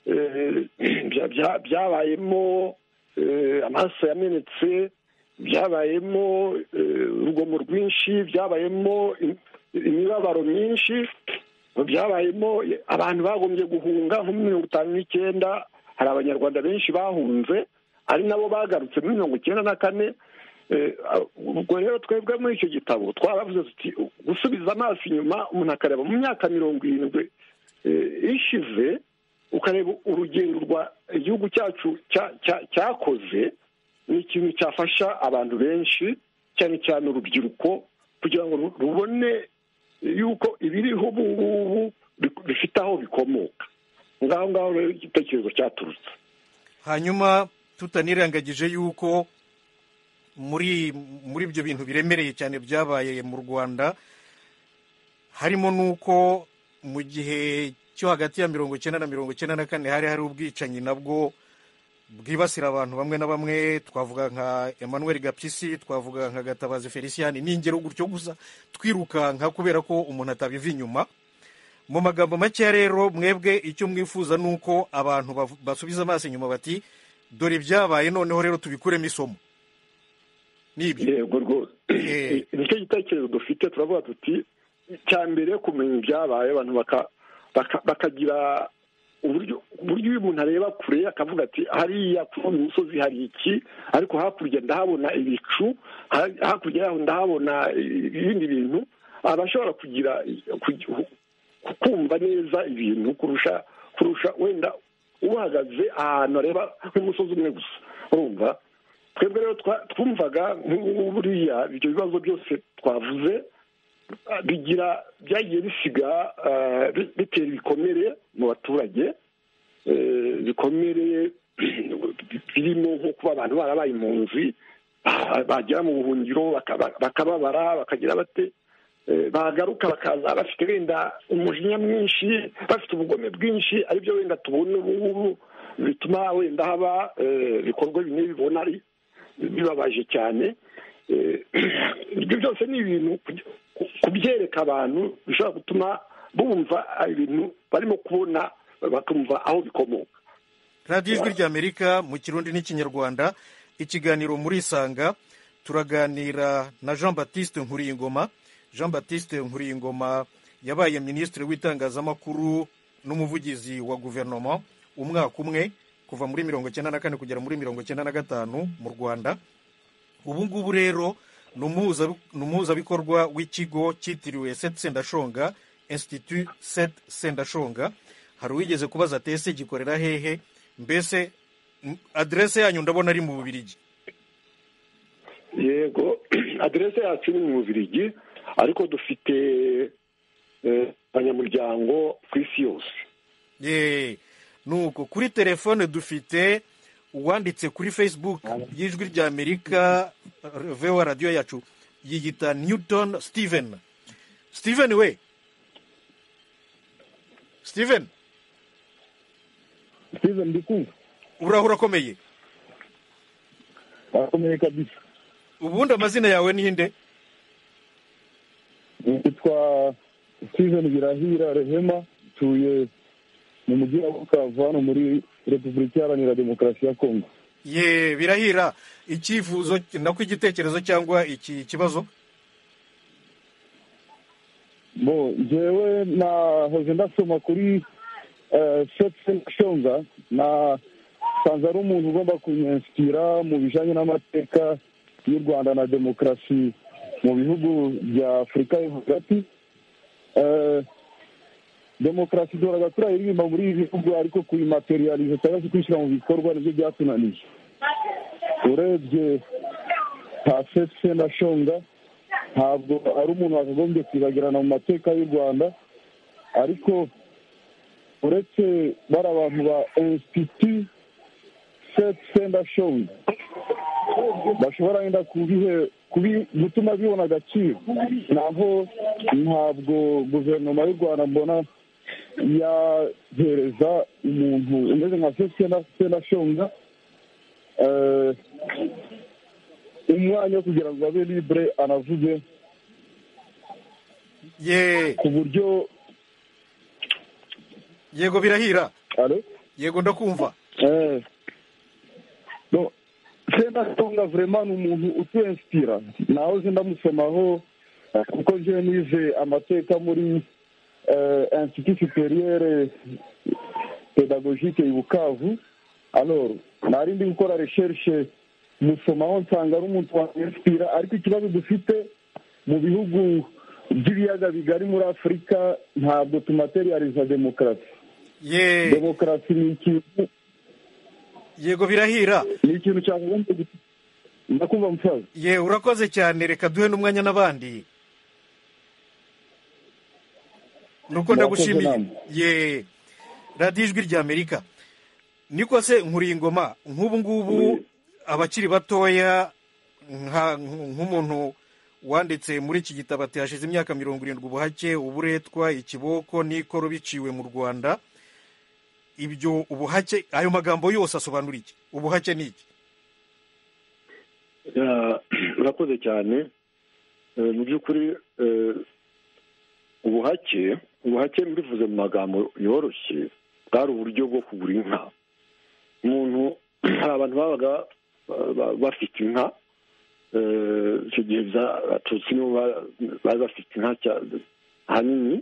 byabayemo amaraso yamenetse, byabayemo urugomo rwinshi, byabayemo imibabaro myinshi, byabayemo abantu bagombye guhunga nko muri mirongo itanu n'icyenda. Hari abanyarwanda benshi bahunze ari nabo bagarutse muri mirongo icyenda na kane. Ubwo rero twebwe muri icyo gitabo twaravuze tuti gusubiza amaso inyuma umuntu akareba mu myaka mirongo irindwi ishize, ukareba urugendo rwa igihugu cyacu cyakoze, ni ikintu cyafasha abantu benshi cyane cyane urubyiruko kugira ngo rubone yuko ibiriho ubu ngubu bifite aho bikomoka. ngaho ngaho rero igitekerezo cyaturutse. Hanyuma tutanirengagije yuko muri muri ibyo bintu biremereye cyane byabaye mu Rwanda harimo nuko mu gihe cyo hagati ya mirongo icyenda na mirongo icyenda na kane hari hari ubwicanyi nabwo bwibasira abantu bamwe na bamwe, twavuga nka Emmanuel Gapyisi, twavuga nka Gatabazi Felician, n'ingero gutyo gusa twirukanka kubera ko umuntu atabiva inyuma. Mu magambo make rero mwebwe icyo mwifuza nuko abantu basubiza amaso inyuma bati dore byabaye noneho rero tubikuremo isomo. Nibyo yego rwose nicyo gitekerezo dufite. turavuga tuti cya mbere kumenya ibyabaye, abantu bakagira uburyo uburyo uyu muntu areba kure akavuga ati hariya ku musozi hari iki, ariko hakurya ndahabona ibicu, hakurya yaho ndahabona ibindi bintu. Abashobora kugira kumva neza ibintu kurusha kurusha wenda uhagaze ahantu areba nk'umusozi umwe gusa. Urumva twebwe rero twumvaga buriya ibyo bibazo byose twavuze bigira byagiye bisiga bitera ibikomere mu baturage, bikomere birimo nko kuba abantu barabaye impunzi, bagera mu buhungiro bakababara, bakagira bate, bagaruka bakaza bafite wenda umujinya mwinshi, bafite ubugome bwinshi, aribyo wenda tubona ubu ngubu bituma wenda haba ibikorwa bimwe bibona ari bibabaje cyane. Ibyo byose ni ibintu kubyereka abantu bishobora gutuma bumva ibintu barimo kubona bakumva aho bikomoka. radiyo ijwi ry'Amerika mu Kirundi n'Ikinyarwanda, ikiganiro muri Isanga. Turaganira na Jean Baptiste Nkuriyingoma. Jean Baptiste Nkuriyingoma yabaye minisitiri w'itangazamakuru n'umuvugizi wa guverinoma umwaka umwe kuva muri mirongo icyenda na kane kugera muri mirongo icyenda na gatanu mu Rwanda. Ubu ngubu rero ni umuhuzabikorwa w'ikigo cyitiriwe Seth Sendashonga, Institut Seth Sendashonga. Hari uwigeze kubaza ati ese gikorera hehe? Mbese adresse yanyu ndabona ari mu Bubiligi. Yego, adresse yacu ni mu Bubiligi, ariko dufite abanyamuryango ku isi yose. Ye, nuko kuri telefone dufite uwanditse kuri Facebook y'Ijwi ry'Amerika V O A radio yacu yiyita Newton Steven. Steven we. Steven. Steven ndikumva. Urahura komeye. Akomeye kabisa. Ubundi amazina yawe ni nde? Nitwa Steven Birahira Rehema, tuye mu mujyi wa Bukavu hano muri Repubulika Iharanira Demokarasi ya Kongo. Ye, Birahira, icyifuzo nako igitekerezo cyangwa iki kibazo? Bo jewe na hoje ndasoma kuri Seth Sendashonga, na sanze ari umuntu ugomba kunyinspira mu bijanye n'amateka y'u Rwanda na demokarasi mu bihugu bya Afurika yo hagati. Demokarasi doraga turayiririmba muri ibi bihugu, ariko kuyimaterialize cyangwa se kwishyira mu bikorwa nibyo byatunaniye. Urebye nta Seth Sendashonga ntabwo ari umuntu wakagombye kwibagirana mu mateka y'u Rwanda, ariko uretse bari abantu ba institut sendashonga bashobora wenda kubihe gutuma bibona agaciro, naho ntabwo guverinoma y'u rwanda mbona yahereza umuntu umeze nka sendashonga umwanya wo kugira ngo abe libre anavuge ku buryo. Yego birahira. Yego ndakumva. Sendashonga vraiment ni umuntu utwinspira, naho je ndamusomaho kuko je nize amateka muri institut supérieur pédagogique i Bukavu. Alors nari ndi gukora recherche musomaho nsanga ari umuntu wanspira, ariko ikibazo dufite mu bihugu by'ibiyaga bigari muri Afurika ntabwo tumaterializa demokarasi. Ye demokarasi ni ikintu. Yego birahira. Ni ikintu cyagombye ndakumva musaza. Ye urakoze cyane, reka duhe n'umwanya n'abandi. Nuko ndagushimiye. Ye Radio Ijwi rya Amerika. Niko se Nkuringoma, nk'ubu ngubu abakiri batoya nk'umuntu wanditse muri iki gitabo ati hashize imyaka mirongo irindwi ubuhake, uburetwa, ikiboko n'ikoro biciwe mu Rwanda. Ibyo ubuhake, ayo magambo yose asobanura iki? Ubuhake ni iki? Urakoze cyane. Mu by'ukuri ubuhake ubuhake mbivuze mu magambo yoroshye bwari uburyo bwo kugura inka. Umuntu, hari abantu babaga bafite inka, icyo gihe abatutsi nibo bari bafite inka ahanini,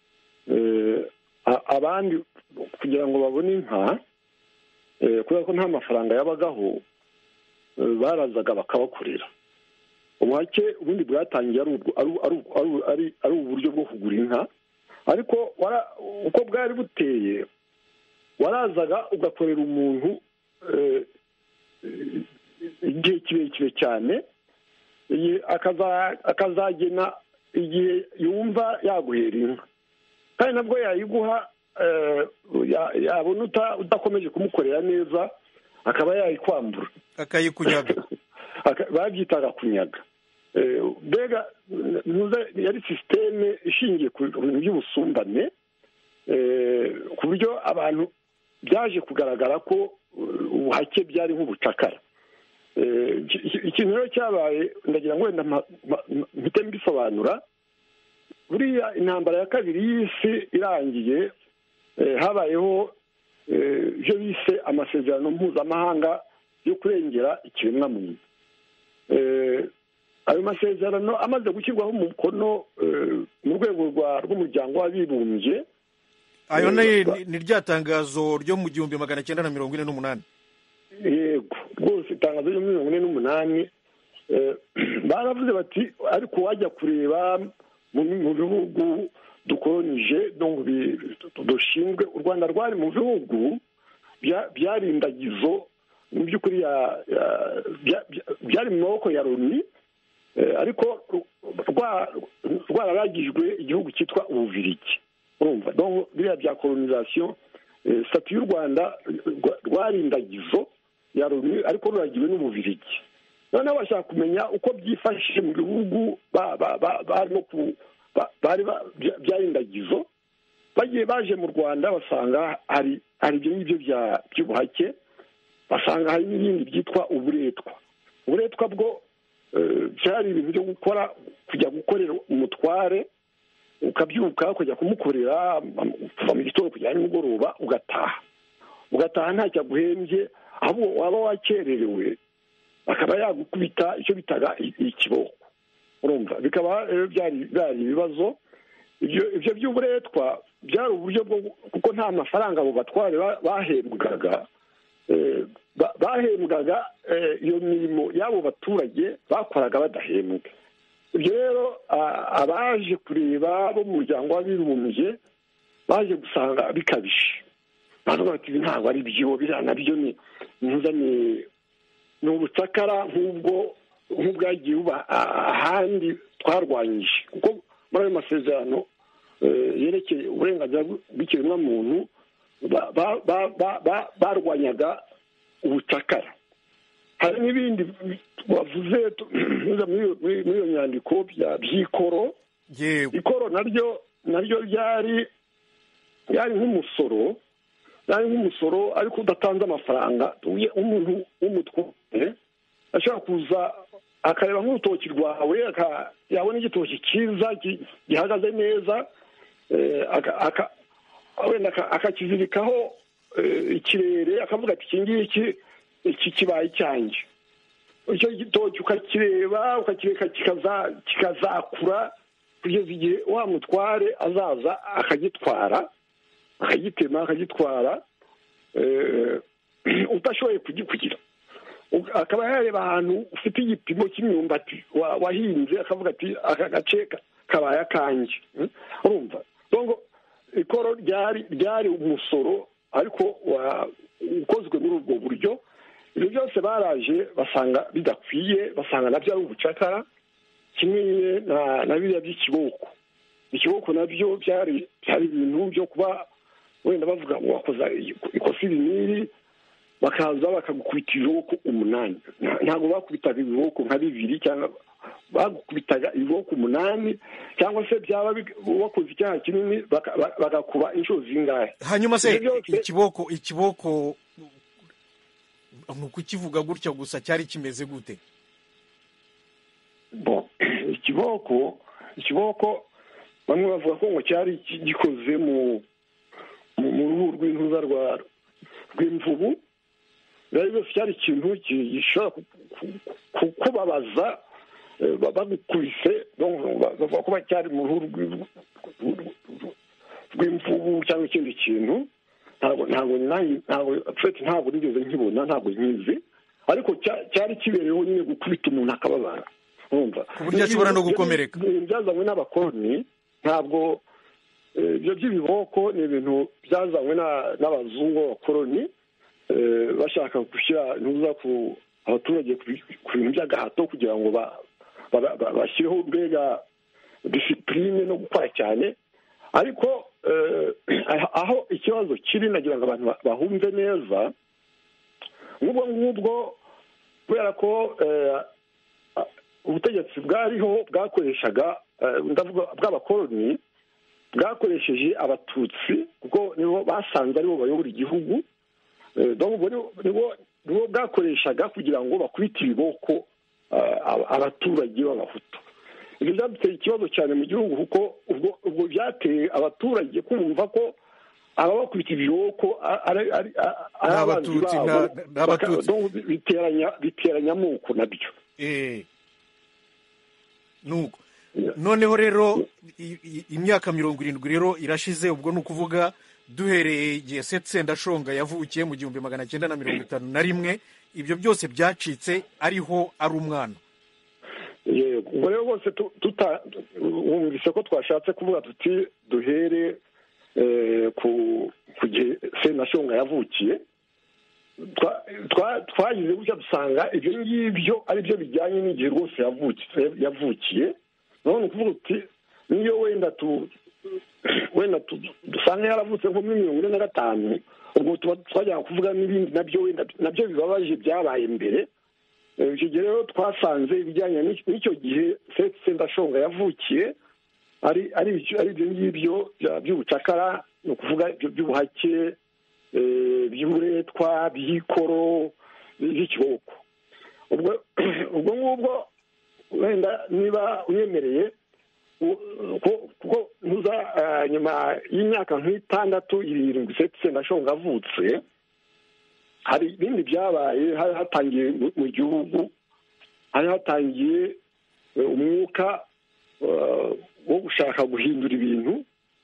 abandi kugira ngo babone inka kubera ko nta mafaranga yabagaho barazaga bakabakorera. Ubuhake ubundi bwatangiye ari uburyo bwo kugura inka, ariko uko bwari buteye warazaga ugakorera umuntu igihe kirekire cyane, akazagena igihe yumva yaguhera inka, kandi nabwo yayiguha yabona udakomeje kumukorera neza akaba yayikwambura, akayikunyaga. babyitaga kunyaga. Mbega yari sisiteme ishingiye ku bintu by'ubusumbane, ku buryo abantu byaje kugaragara ko ubuhake byari nk'ubucakara. Ikintu rero cyabaye, ndagira ngo wenda mpite mbisobanura. Buriya intambara ya kabiri y'isi irangiye, habayeho ibyo bise amasezerano mpuzamahanga yo kurengera ikiremwamuntu. Ayo masezerano amaze gushyirwaho umukono mu rwego rw'umuryango w'abibumbye. Ayo ni rya tangazo ryo mu gihumbi magana cyenda na mirongo ine n'umunani. Yego rwose itangazo ryo muri mirongo ine n'umunani. Baravuze bati ariko wajya kureba mu bihugu dukolonije dushinzwe, u Rwanda rwari mu bihugu byarindagizo mu by'ukuri byari mu maboko ya Loni, ariko rwararagijwe igihugu cyitwa Ububiligi. Urumva donc biriya bya colonisation, statu y'u Rwanda rwarindagizo ya Loni ariko ruragiwe n'Ububiligi. Noneho bashaka kumenya uko byifashe mu bihugu bari byarindagizo. Bagiye baje mu Rwanda basanga hari hari ibyo ngibyo by'ubuhake, basanga hari n'ibindi byitwa uburetwa. Uburetwa bwo byari ibintu byo gukora, kujya gukorera umutware, ukabyuka kujya kumukorera kuva mu gitondo kujya nimugoroba, ugataha ugataha ntacyo aguhembye, ahubwo waba wakererewe akaba yagukubita icyo bitaga ikiboko. Urumva bikaba byari byari ibibazo. Ibyo by'uburetwa byari uburyo bwo, kuko nta mafaranga abo batware bahembwaga, bahembwaga iyo mirimo y'abo baturage bakoraga badahembwa. Ibyo rero abaje kureba bo mu muryango w'abibumbye baje gusanga bikabije. Baravuga bati ntabwo ari byo, biriya nabyo ni ni ubucakara nk'ubwo nk'ubwagiye buba ahandi twarwanyije, kuko muri ayo masezerano yerekeye uburenganzira bw'ikiremwamuntu barwanyaga ubucakara. hari n'ibindi wavuze muri iyo nyandiko by'ikoro. ikoro naryo naryo ryari ryari nk'umusoro ryari nk'umusoro ariko udatanze amafaranga. umuntu w'umutware ashobora kuza akareba nk'urutoki rwawe yabona igitoki cyiza gihagaze neza wenda akakizirikaho ikirere akavuga ati iki ngiki iki kibaye icyanjye. icyo gitoki ukakireba ukakireka kikazakura kugeza igihe wa mutware azaza akagitwara akagitema akagitwara utashoboye kugikugira. akaba yareba ahantu ufite igipimo cy'imyumbati wahinze akavuga ati aka gace kabaye akanjye. urumva ikoro ryari ryari umusoro ariko ukozwe muri ubwo buryo. ibyo byose baraje basanga bidakwiye, basanga nabyo ari ubucakara kimwe na biriya by'ikiboko. ikiboko nabyo byari byari ibintu byo kuba wenda bavuga ngo wakoza ikosa ibiniri bakaza bakagukubita ibiboko umunani. ntabwo bakubitaga ibiboko nka bibiri cyangwa bagukubitaga ibiboko umunani, cyangwa se byaba wakoze icyaha kinini bagakuba inshuro zingahe. hanyuma se ikiboko ikiboko ni ukukivuga gutya gusa cyari kimeze gute? bo ikiboko ikiboko bamwe bavuga ko ngo cyari gikoze mu mu ruhu rw'intuza rw'imvubu. rero byose cyari ikintu gishobora kubabaza bagukubise bavuga ko cyari mu ruhu rw'imvubu cyangwa ikindi kintu. ntabwo ntabwo ntabwo ntabwo nigeze nkibona, ntabwo nkizi, ariko cyari kibereyeho nyine gukubita umuntu akababara. urumva ku buryo ashobora no gukomereka. byazanywe n'abakoloni, ntabwo ibyo by'ibiboko ni ibintu byazanywe n'abazungu b'abakoloni bashaka gushyira ntuza ku abaturage ku bintu by'agahato kugira ngo bashyireho mbega disipurine no gukora cyane. ariko aho ikibazo kiri nagira ngo abantu bahumve neza, nk'ubwo ngubwo kubera ko ubutegetsi bwariho bwakoreshaga ndavuga bw'abakoloni bwakoresheje abatutsi kuko nibo basanze aribo bayobora igihugu. nibo bwakoreshaga kugira ngo bakubite ibiboko abaturage b'abahutu. ibyo byaduteye ikibazo cyane mu gihugu kuko ubwo byateye abaturage kumva ko ababakubita ibiboko ari abanzi babo, biteranya amoko nabyo. nuko noneho rero imyaka mirongo irindwi rero irashize. ubwo ni ukuvuga duhereye igihe Sendashonga yavukiye mu gihumbi magana cyenda na mirongo itanu na rimwe, ibyo byose byacitse ariho ari umwana. yego, ubwo rero bose wumvise ko twashatse kuvuga tuti duhere ku gihe Sendashonga yavukiye. twagize gutya dusanga ibyo ngibyo ari byo bijyanye n'igihe rwose yavukiye. none ukuvuga uti niyo wenda tu wenda dusanga yaravutse nko muri mirongo ine na gatanu, ubwo tuba twajya kuvuga n'ibindi nabyo wenda nabyo bibabaje byabaye mbere. icyo gihe rero twasanze ibijyanye n'icyo gihe Sendashonga yavukiye ari ari ibyo ngibyo by'ubucakara, ni ukuvuga ibyo by'ubuhake, by'uburetwa, by'ikoro, by'ikiboko. ubwo ngubwo wenda niba uyemereye kuko ntuza nyuma y'imyaka nk'itandatu irindwi Sendashonga avutse, hari ibindi byabaye. hari hatangiye mu gihugu, hari hatangiye umwuka wo gushaka guhindura ibintu.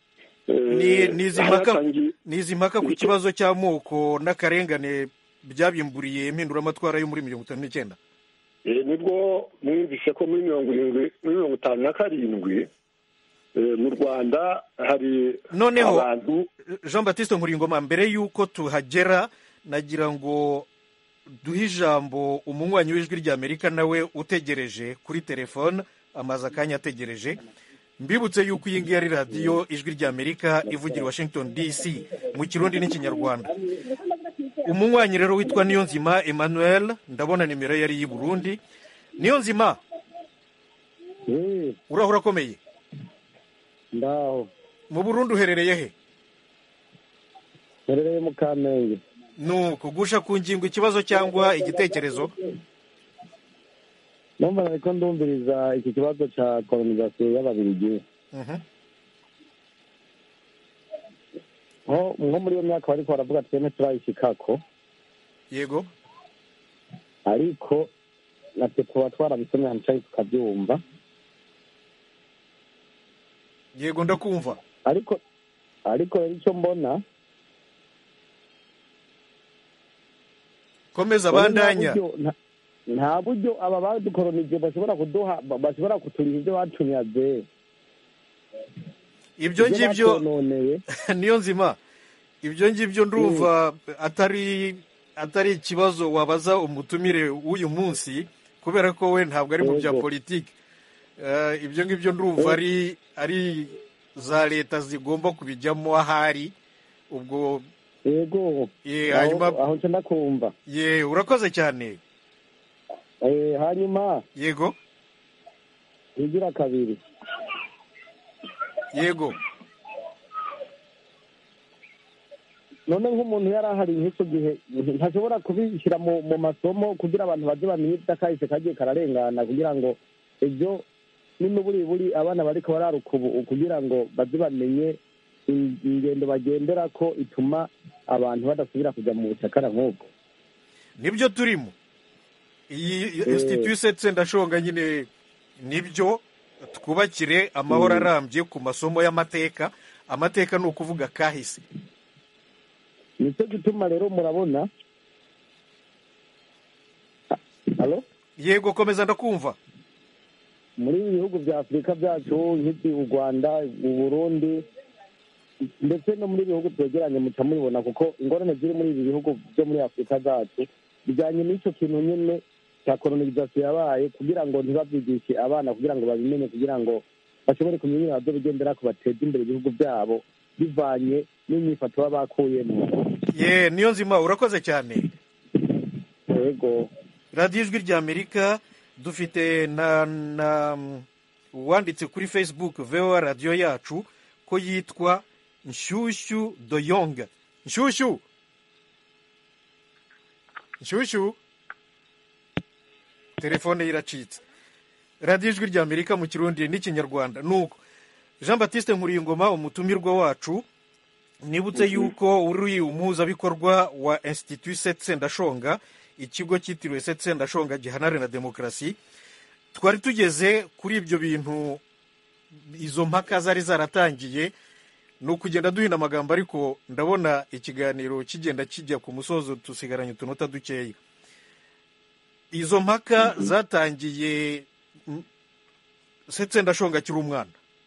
ni izi mpaka ku kibazo cy'amoko n'akarengane byabimburiye impinduramatwara yo muri mirongo itanu n'icyenda. nibwo mwumvise ko muri mirongo irindwi muri mirongo itanu na karindwi mu Rwanda hari noneho abantu. Jean Baptiste Nkuringoma, mbere y'uko tuhagera nagira ngo duhe ijambo umunywanyi w'ijwi ry'Amerika nawe utegereje kuri telefone amaze akanya ategereje. mbibutse yuko iyi ngiyi ari radiyo ijwi ry'amerika ivugira washington dc mu kirundi n'ikinyarwanda. umunywanyi rero witwa Niyonzima Emmanuel, ndabona nimero yari y'i Burundi. Niyonzima, uraho urakomeye? ndaho. mu Burundi uherereye he? herereye mu Kamenge. nuko gusha ku ngingo ikibazo cyangwa igitekerezo? numva ariko ndumviriza iki kibazo cya colonization y'ababiligi. nko nko muri iyo myaka bariko baravuga twene turayishikako. Yego. ariko natwe tuba twarabisomye hano cyari tukabyumva. Yego ndakumva. ariko ariko rero icyo mbona, komeza bandanya. nta buryo aba badukolonije bashobora kuduha bashobora kuturiha ibyo batunyaze. ibyo ngibyo Niyonzima, ibyo ngibyo ndumva atari atari ikibazo wabaza umutumire w'uyu munsi, kubera ko we ntabwo ari mu bya politiki. ibyo ngibyo ndumva ari ari za leta zigomba kubijyamo ahari ubwo. yego hanyuma aho nce ndakumva. ye urakoze cyane. hanyuma yego igira kabiri. yego none nk'umuntu yari ahari nk'icyo gihe ntashobora kubishyira mu masomo kugira abantu baze bamenye iby'akahise kagiye kararengana, kugira ngo ibyo n'imiburiburi abana bariko bararuka ubu kugira ngo baze bamenye ingendo bagendera ko ituma abantu badasubira kujya mu bucakara nk'ubwo. nibyo turimo. iyi institut Sendashonga nyine nibyo twubakire amahoro arambye ku masomo y'amateka. amateka ni ukuvuga kahise. nicyo gituma rero murabona. halo. yego komeza ndakumva. muri ibi bihugu bya afurika byacu nk'iki u Rwanda, u Burundi, ndetse no muri bihugu twegeranye muca mubibona, kuko ingorane ziri muri ibi bihugu byo muri afurika zacu bijyanye n'icyo kintu nyine cya colonization yabaye, kugira ngo ntibabyigishe abana, kugira ngo babimenye, kugira ngo bashobore kumenya ibyo bigendera ko bateza imbere ibihugu byabo bivanye n'imyifato baba bakuyemo. ye Niyonzima urakoze cyane. yego. radiyo ijwi ry'amerika dufite na na wanditse kuri Facebook V O A radiyo yacu ko yitwa Nshyushyu Doyonga. Nshyushyu Nshyushyu telefone iracitse. radiyo ijwi ry'amerika mu kirundi n'ikinyarwanda. nuko Jean Baptiste Nkuriyingoma umutumirwa wacu, nibutse yuko uri umuhuzabikorwa wa Institut Sendashonga, ikigo cyitiriwe Sendashonga gihanare na demokarasi. twari tugeze kuri ibyo bintu, izo mpaka zari zaratangiye, ni ukugenda duhina amagambo, ariko ndabona ikiganiro kigenda kijya ku musozo, tusigaranye utunota dukeya. izo mpaka zatangiye Sendashonga akiri umwana.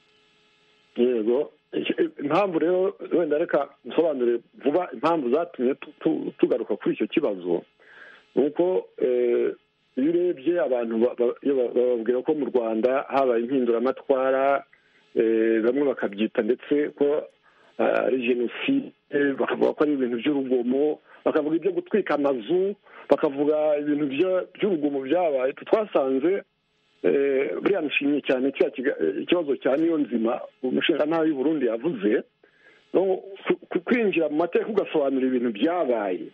yego impamvu rero wenda reka nsobanure vuba impamvu zatumye tugaruka kuri icyo kibazo. ni uko iyo urebye abantu bababwira ko mu Rwanda habaye impinduramatwara, bamwe bakabyita ndetse ko ari jenoside, bakavuga ko ari ibintu by'urugomo, bakavuga ibyo gutwika amazu, bakavuga ibintu by'urugomo byabaye. twasanze buriya nshimye cyane ikibazo cya Niyonzima umushingantahe w'i Burundi yavuze, kwinjira mu mateka ugasobanura ibintu byabaye.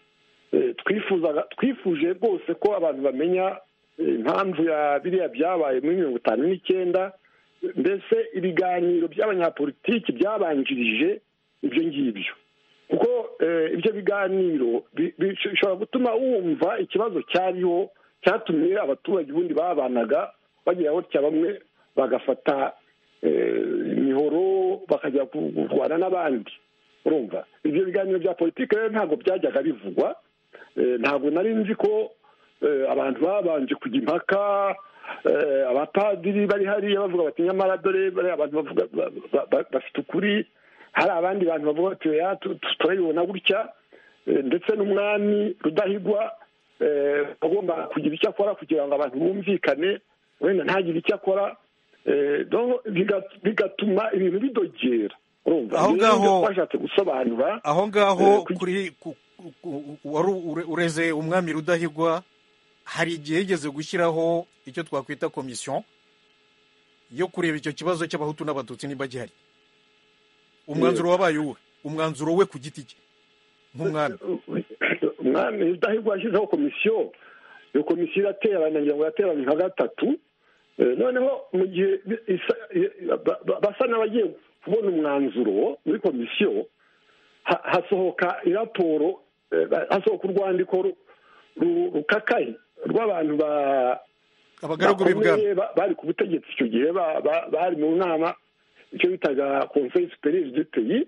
twifuje rwose ko abantu bamenya impamvu ya biriya byabaye muri mirongo itanu n'icyenda, mbese ibiganiro by'abanyapolitiki byabanjirije ibyo ngibyo, kuko ibyo biganiro bishobora gutuma wumva ikibazo cyariho cyatumye abaturage ubundi babanaga bagira gutya, bamwe bagafata imihoro bakajya kurwana n'abandi. urumva ibyo biganiro bya politiki rero ntabwo byajyaga bivugwa. ntabwo nari nzi ko abantu babanje kujya impaka, abapadiri bari hariya bavuga bati nyamara dore bariya abantu bavuga bafite ukuri, hari abandi bantu bavuga bati turabibona gutya, ndetse n'umwami Rudahigwa agomba kugira icyo akora kugira ngo abantu bumvikane, wenda ntagire icyo akora. bigatuma ibintu bidogera. aho ngaho bashatse gusobanura aho ngaho kuri ureze umwami Rudahigwa hari igihe yigeze gushyiraho icyo twakwita komisiyo yo kureba icyo kibazo cy'abahutu n'abatutsi niba gihari. umwanzuro wabaye uwe umwanzuro we ku giti cye nk'umwami. umwami Rudahigwa yashyizeho komisiyo, iyo komisiyo iraterana ngira ngo yateranye nka gatatu, noneho mu gihe basa n'abagiye kubona umwanzuro muri komisiyo hasohoka iraporo, hasohoka urwandiko rukakaye rw'abantu bakomeye bari ku butegetsi icyo gihe bari mu nama icyo bitaga conseil supérieur du pays.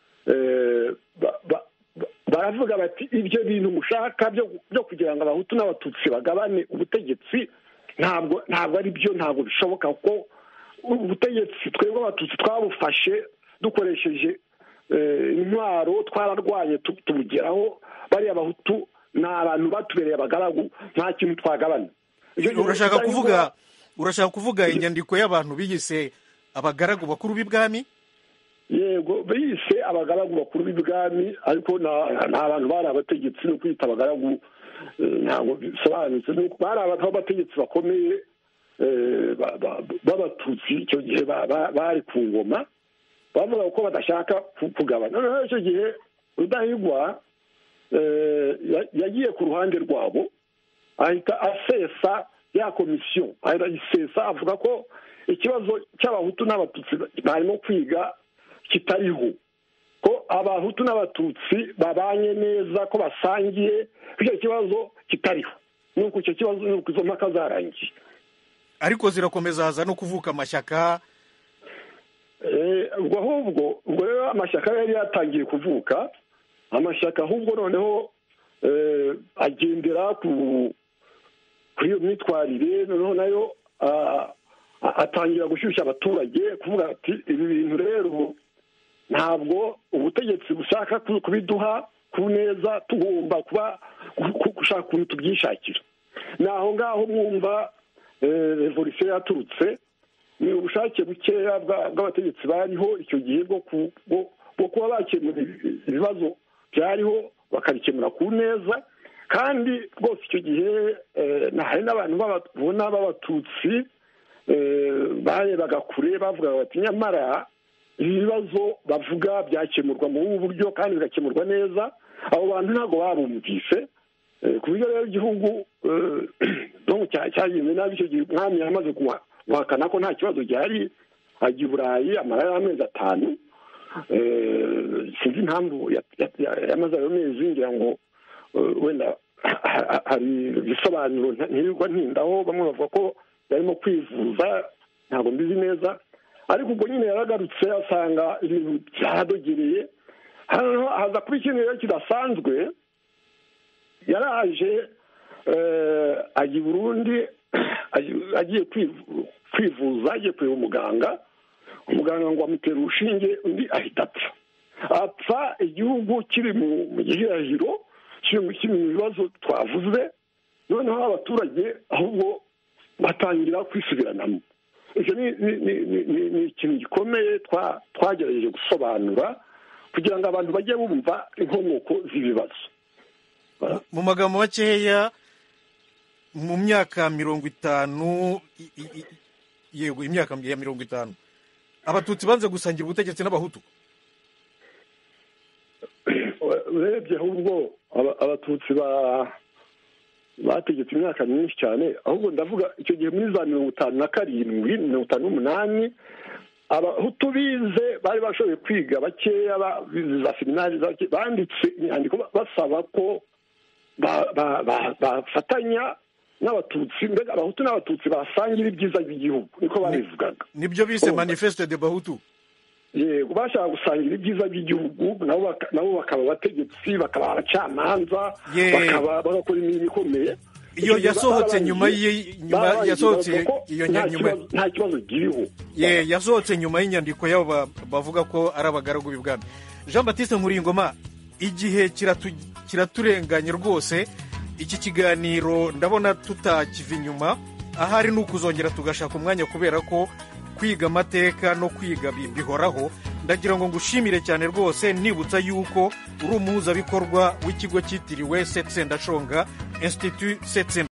baravuga bati ibyo bintu mushaka byo kugira ngo abahutu n'abatutsi bagabane ubutegetsi ntabwo ntabwo ari byo, ntabwo bishoboka kuko ubutegetsi twebwe abatutsi twabufashe dukoresheje intwaro, twararwanye tubugeraho, bariya abahutu ni abantu batubereye abagaragu, nta kintu twagabana. urashaka kuvuga urashaka kuvuga inyandiko y'abantu biyise abagaragu bakuru b'ibwami? yego, biyise abagaragu bakuru b'ibwami, ariko nta bantu bari abategetsi no kwita abagaragu ntabwo bisobanutse. bari abantu b'abategetsi bakomeye b'abatutsi icyo gihe bari ku ngoma, bavuga ko badashaka kugabana. noneho icyo gihe Rudahigwa yagiye ku ruhande rwabo ahita asesa ya komisiyo, ahita ayisesa avuga ko ikibazo cy'abahutu n'abatutsi barimo kwiga kitariho, ko abahutu n'abatutsi babanye neza, ko basangiye, icyo kibazo kitariho, nuko icyo kibazo nuko izo mpaka zarangiye. ariko zirakomeza haza no kuvuka amashyaka. ubwo ahubwo ubwo rero amashyaka yari yatangiye kuvuka, amashyaka ahubwo noneho agendera kuri iyo myitwarire, noneho nayo atangira gushyushya abaturage kuvuga ati ibi bintu rero ntabwo ubutegetsi bushaka kubiduha ku neza, tugomba kuba gushaka ukuntu tubyishakira. ni aho ngaho mwumva revolisiyo yaturutse, ni ubushake bukeya bw'abategetsi bariho icyo gihe bwo kuba bakemura ibibazo byariho bakabikemura ku neza. kandi rwose icyo gihe hari n'abantu babona b'abatutsi barebaga kure, bavuga bati nyamara ibibazo bavuga byakemurwa mu bubu buryo kandi bigakemurwa neza. abo bantu ntabwo barumvise, ku buryo rero igihugu cyagenze nabi. icyo gihe umwami yamaze guhakana ko nta kibazo gihari, ajya i Burayi amara y'amezi atanu, sinzi impamvu yamaze ayo mezi, ngira ngo wenda hari ibisobanuro ntirirwa ntindaho. bamwe bavuga ko yarimo kwivuza, ntabwo mbizi neza, ariko ubwo nyine yaragarutse asanga ibintu byadogereye. hano haza kuba ikintu rero kidasanzwe, yaraje ajya i Burundi agiye kwivuza, agiye kureba umuganga, umuganga ngo amutera urushinge, undi ahita apfa. apfa igihugu kiri mu gihirahiro, kiri mu bibazo twavuze. noneho abaturage ahubwo batangira kwisubiranamo. icyo ni ikintu gikomeye twagerageje gusobanura kugira ngo abantu bajye bumva inkomoko z'ibibazo. mu magambo makeya, mu myaka mirongo itanu, yego imyaka ya mirongo itanu, abatutsi banze gusangira ubutegetsi n'abahutu. urebye ahubwo abatutsi bategetse imyaka myinshi cyane, ahubwo ndavuga icyo gihe muri za mirongo itanu na karindwi mirongo itanu n'umunani, abahutu bize bari bashoboye kwiga bakeya, za seminari banditse inyandiko basaba ko bafatanya n'abatutsi, mbega abahutu n'abatutsi basangira ibyiza by'igihugu, niko babivugaga. nibyo bise manifeste de Bahutu. yego, bashaka gusangira ibyiza by'igihugu, nabo bakaba abategetsi, bakaba abacamanza, bagakora imirimo ikomeye. iyo yasohotse nyuma nyuma yasohotse iyo nyuma nta kibazo kiriho. ye yasohotse nyuma y'inyandiko yabo bavuga ko ari abagaragu b'ibwami. Jean Baptiste Nkuringoma, igihe kiraturenganye rwose. iki kiganiro ndabona tutakiva inyuma, ahari ni ukuzongera tugashaka umwanya, kubera ko kwiga amateka no kwiga bihoraho. Ndagira ngo ngushimire cyane rwose, nibutsa yuko uri umuhuzabikorwa w'ikigo cyitiriwe Seth Sendashonga Institut Seth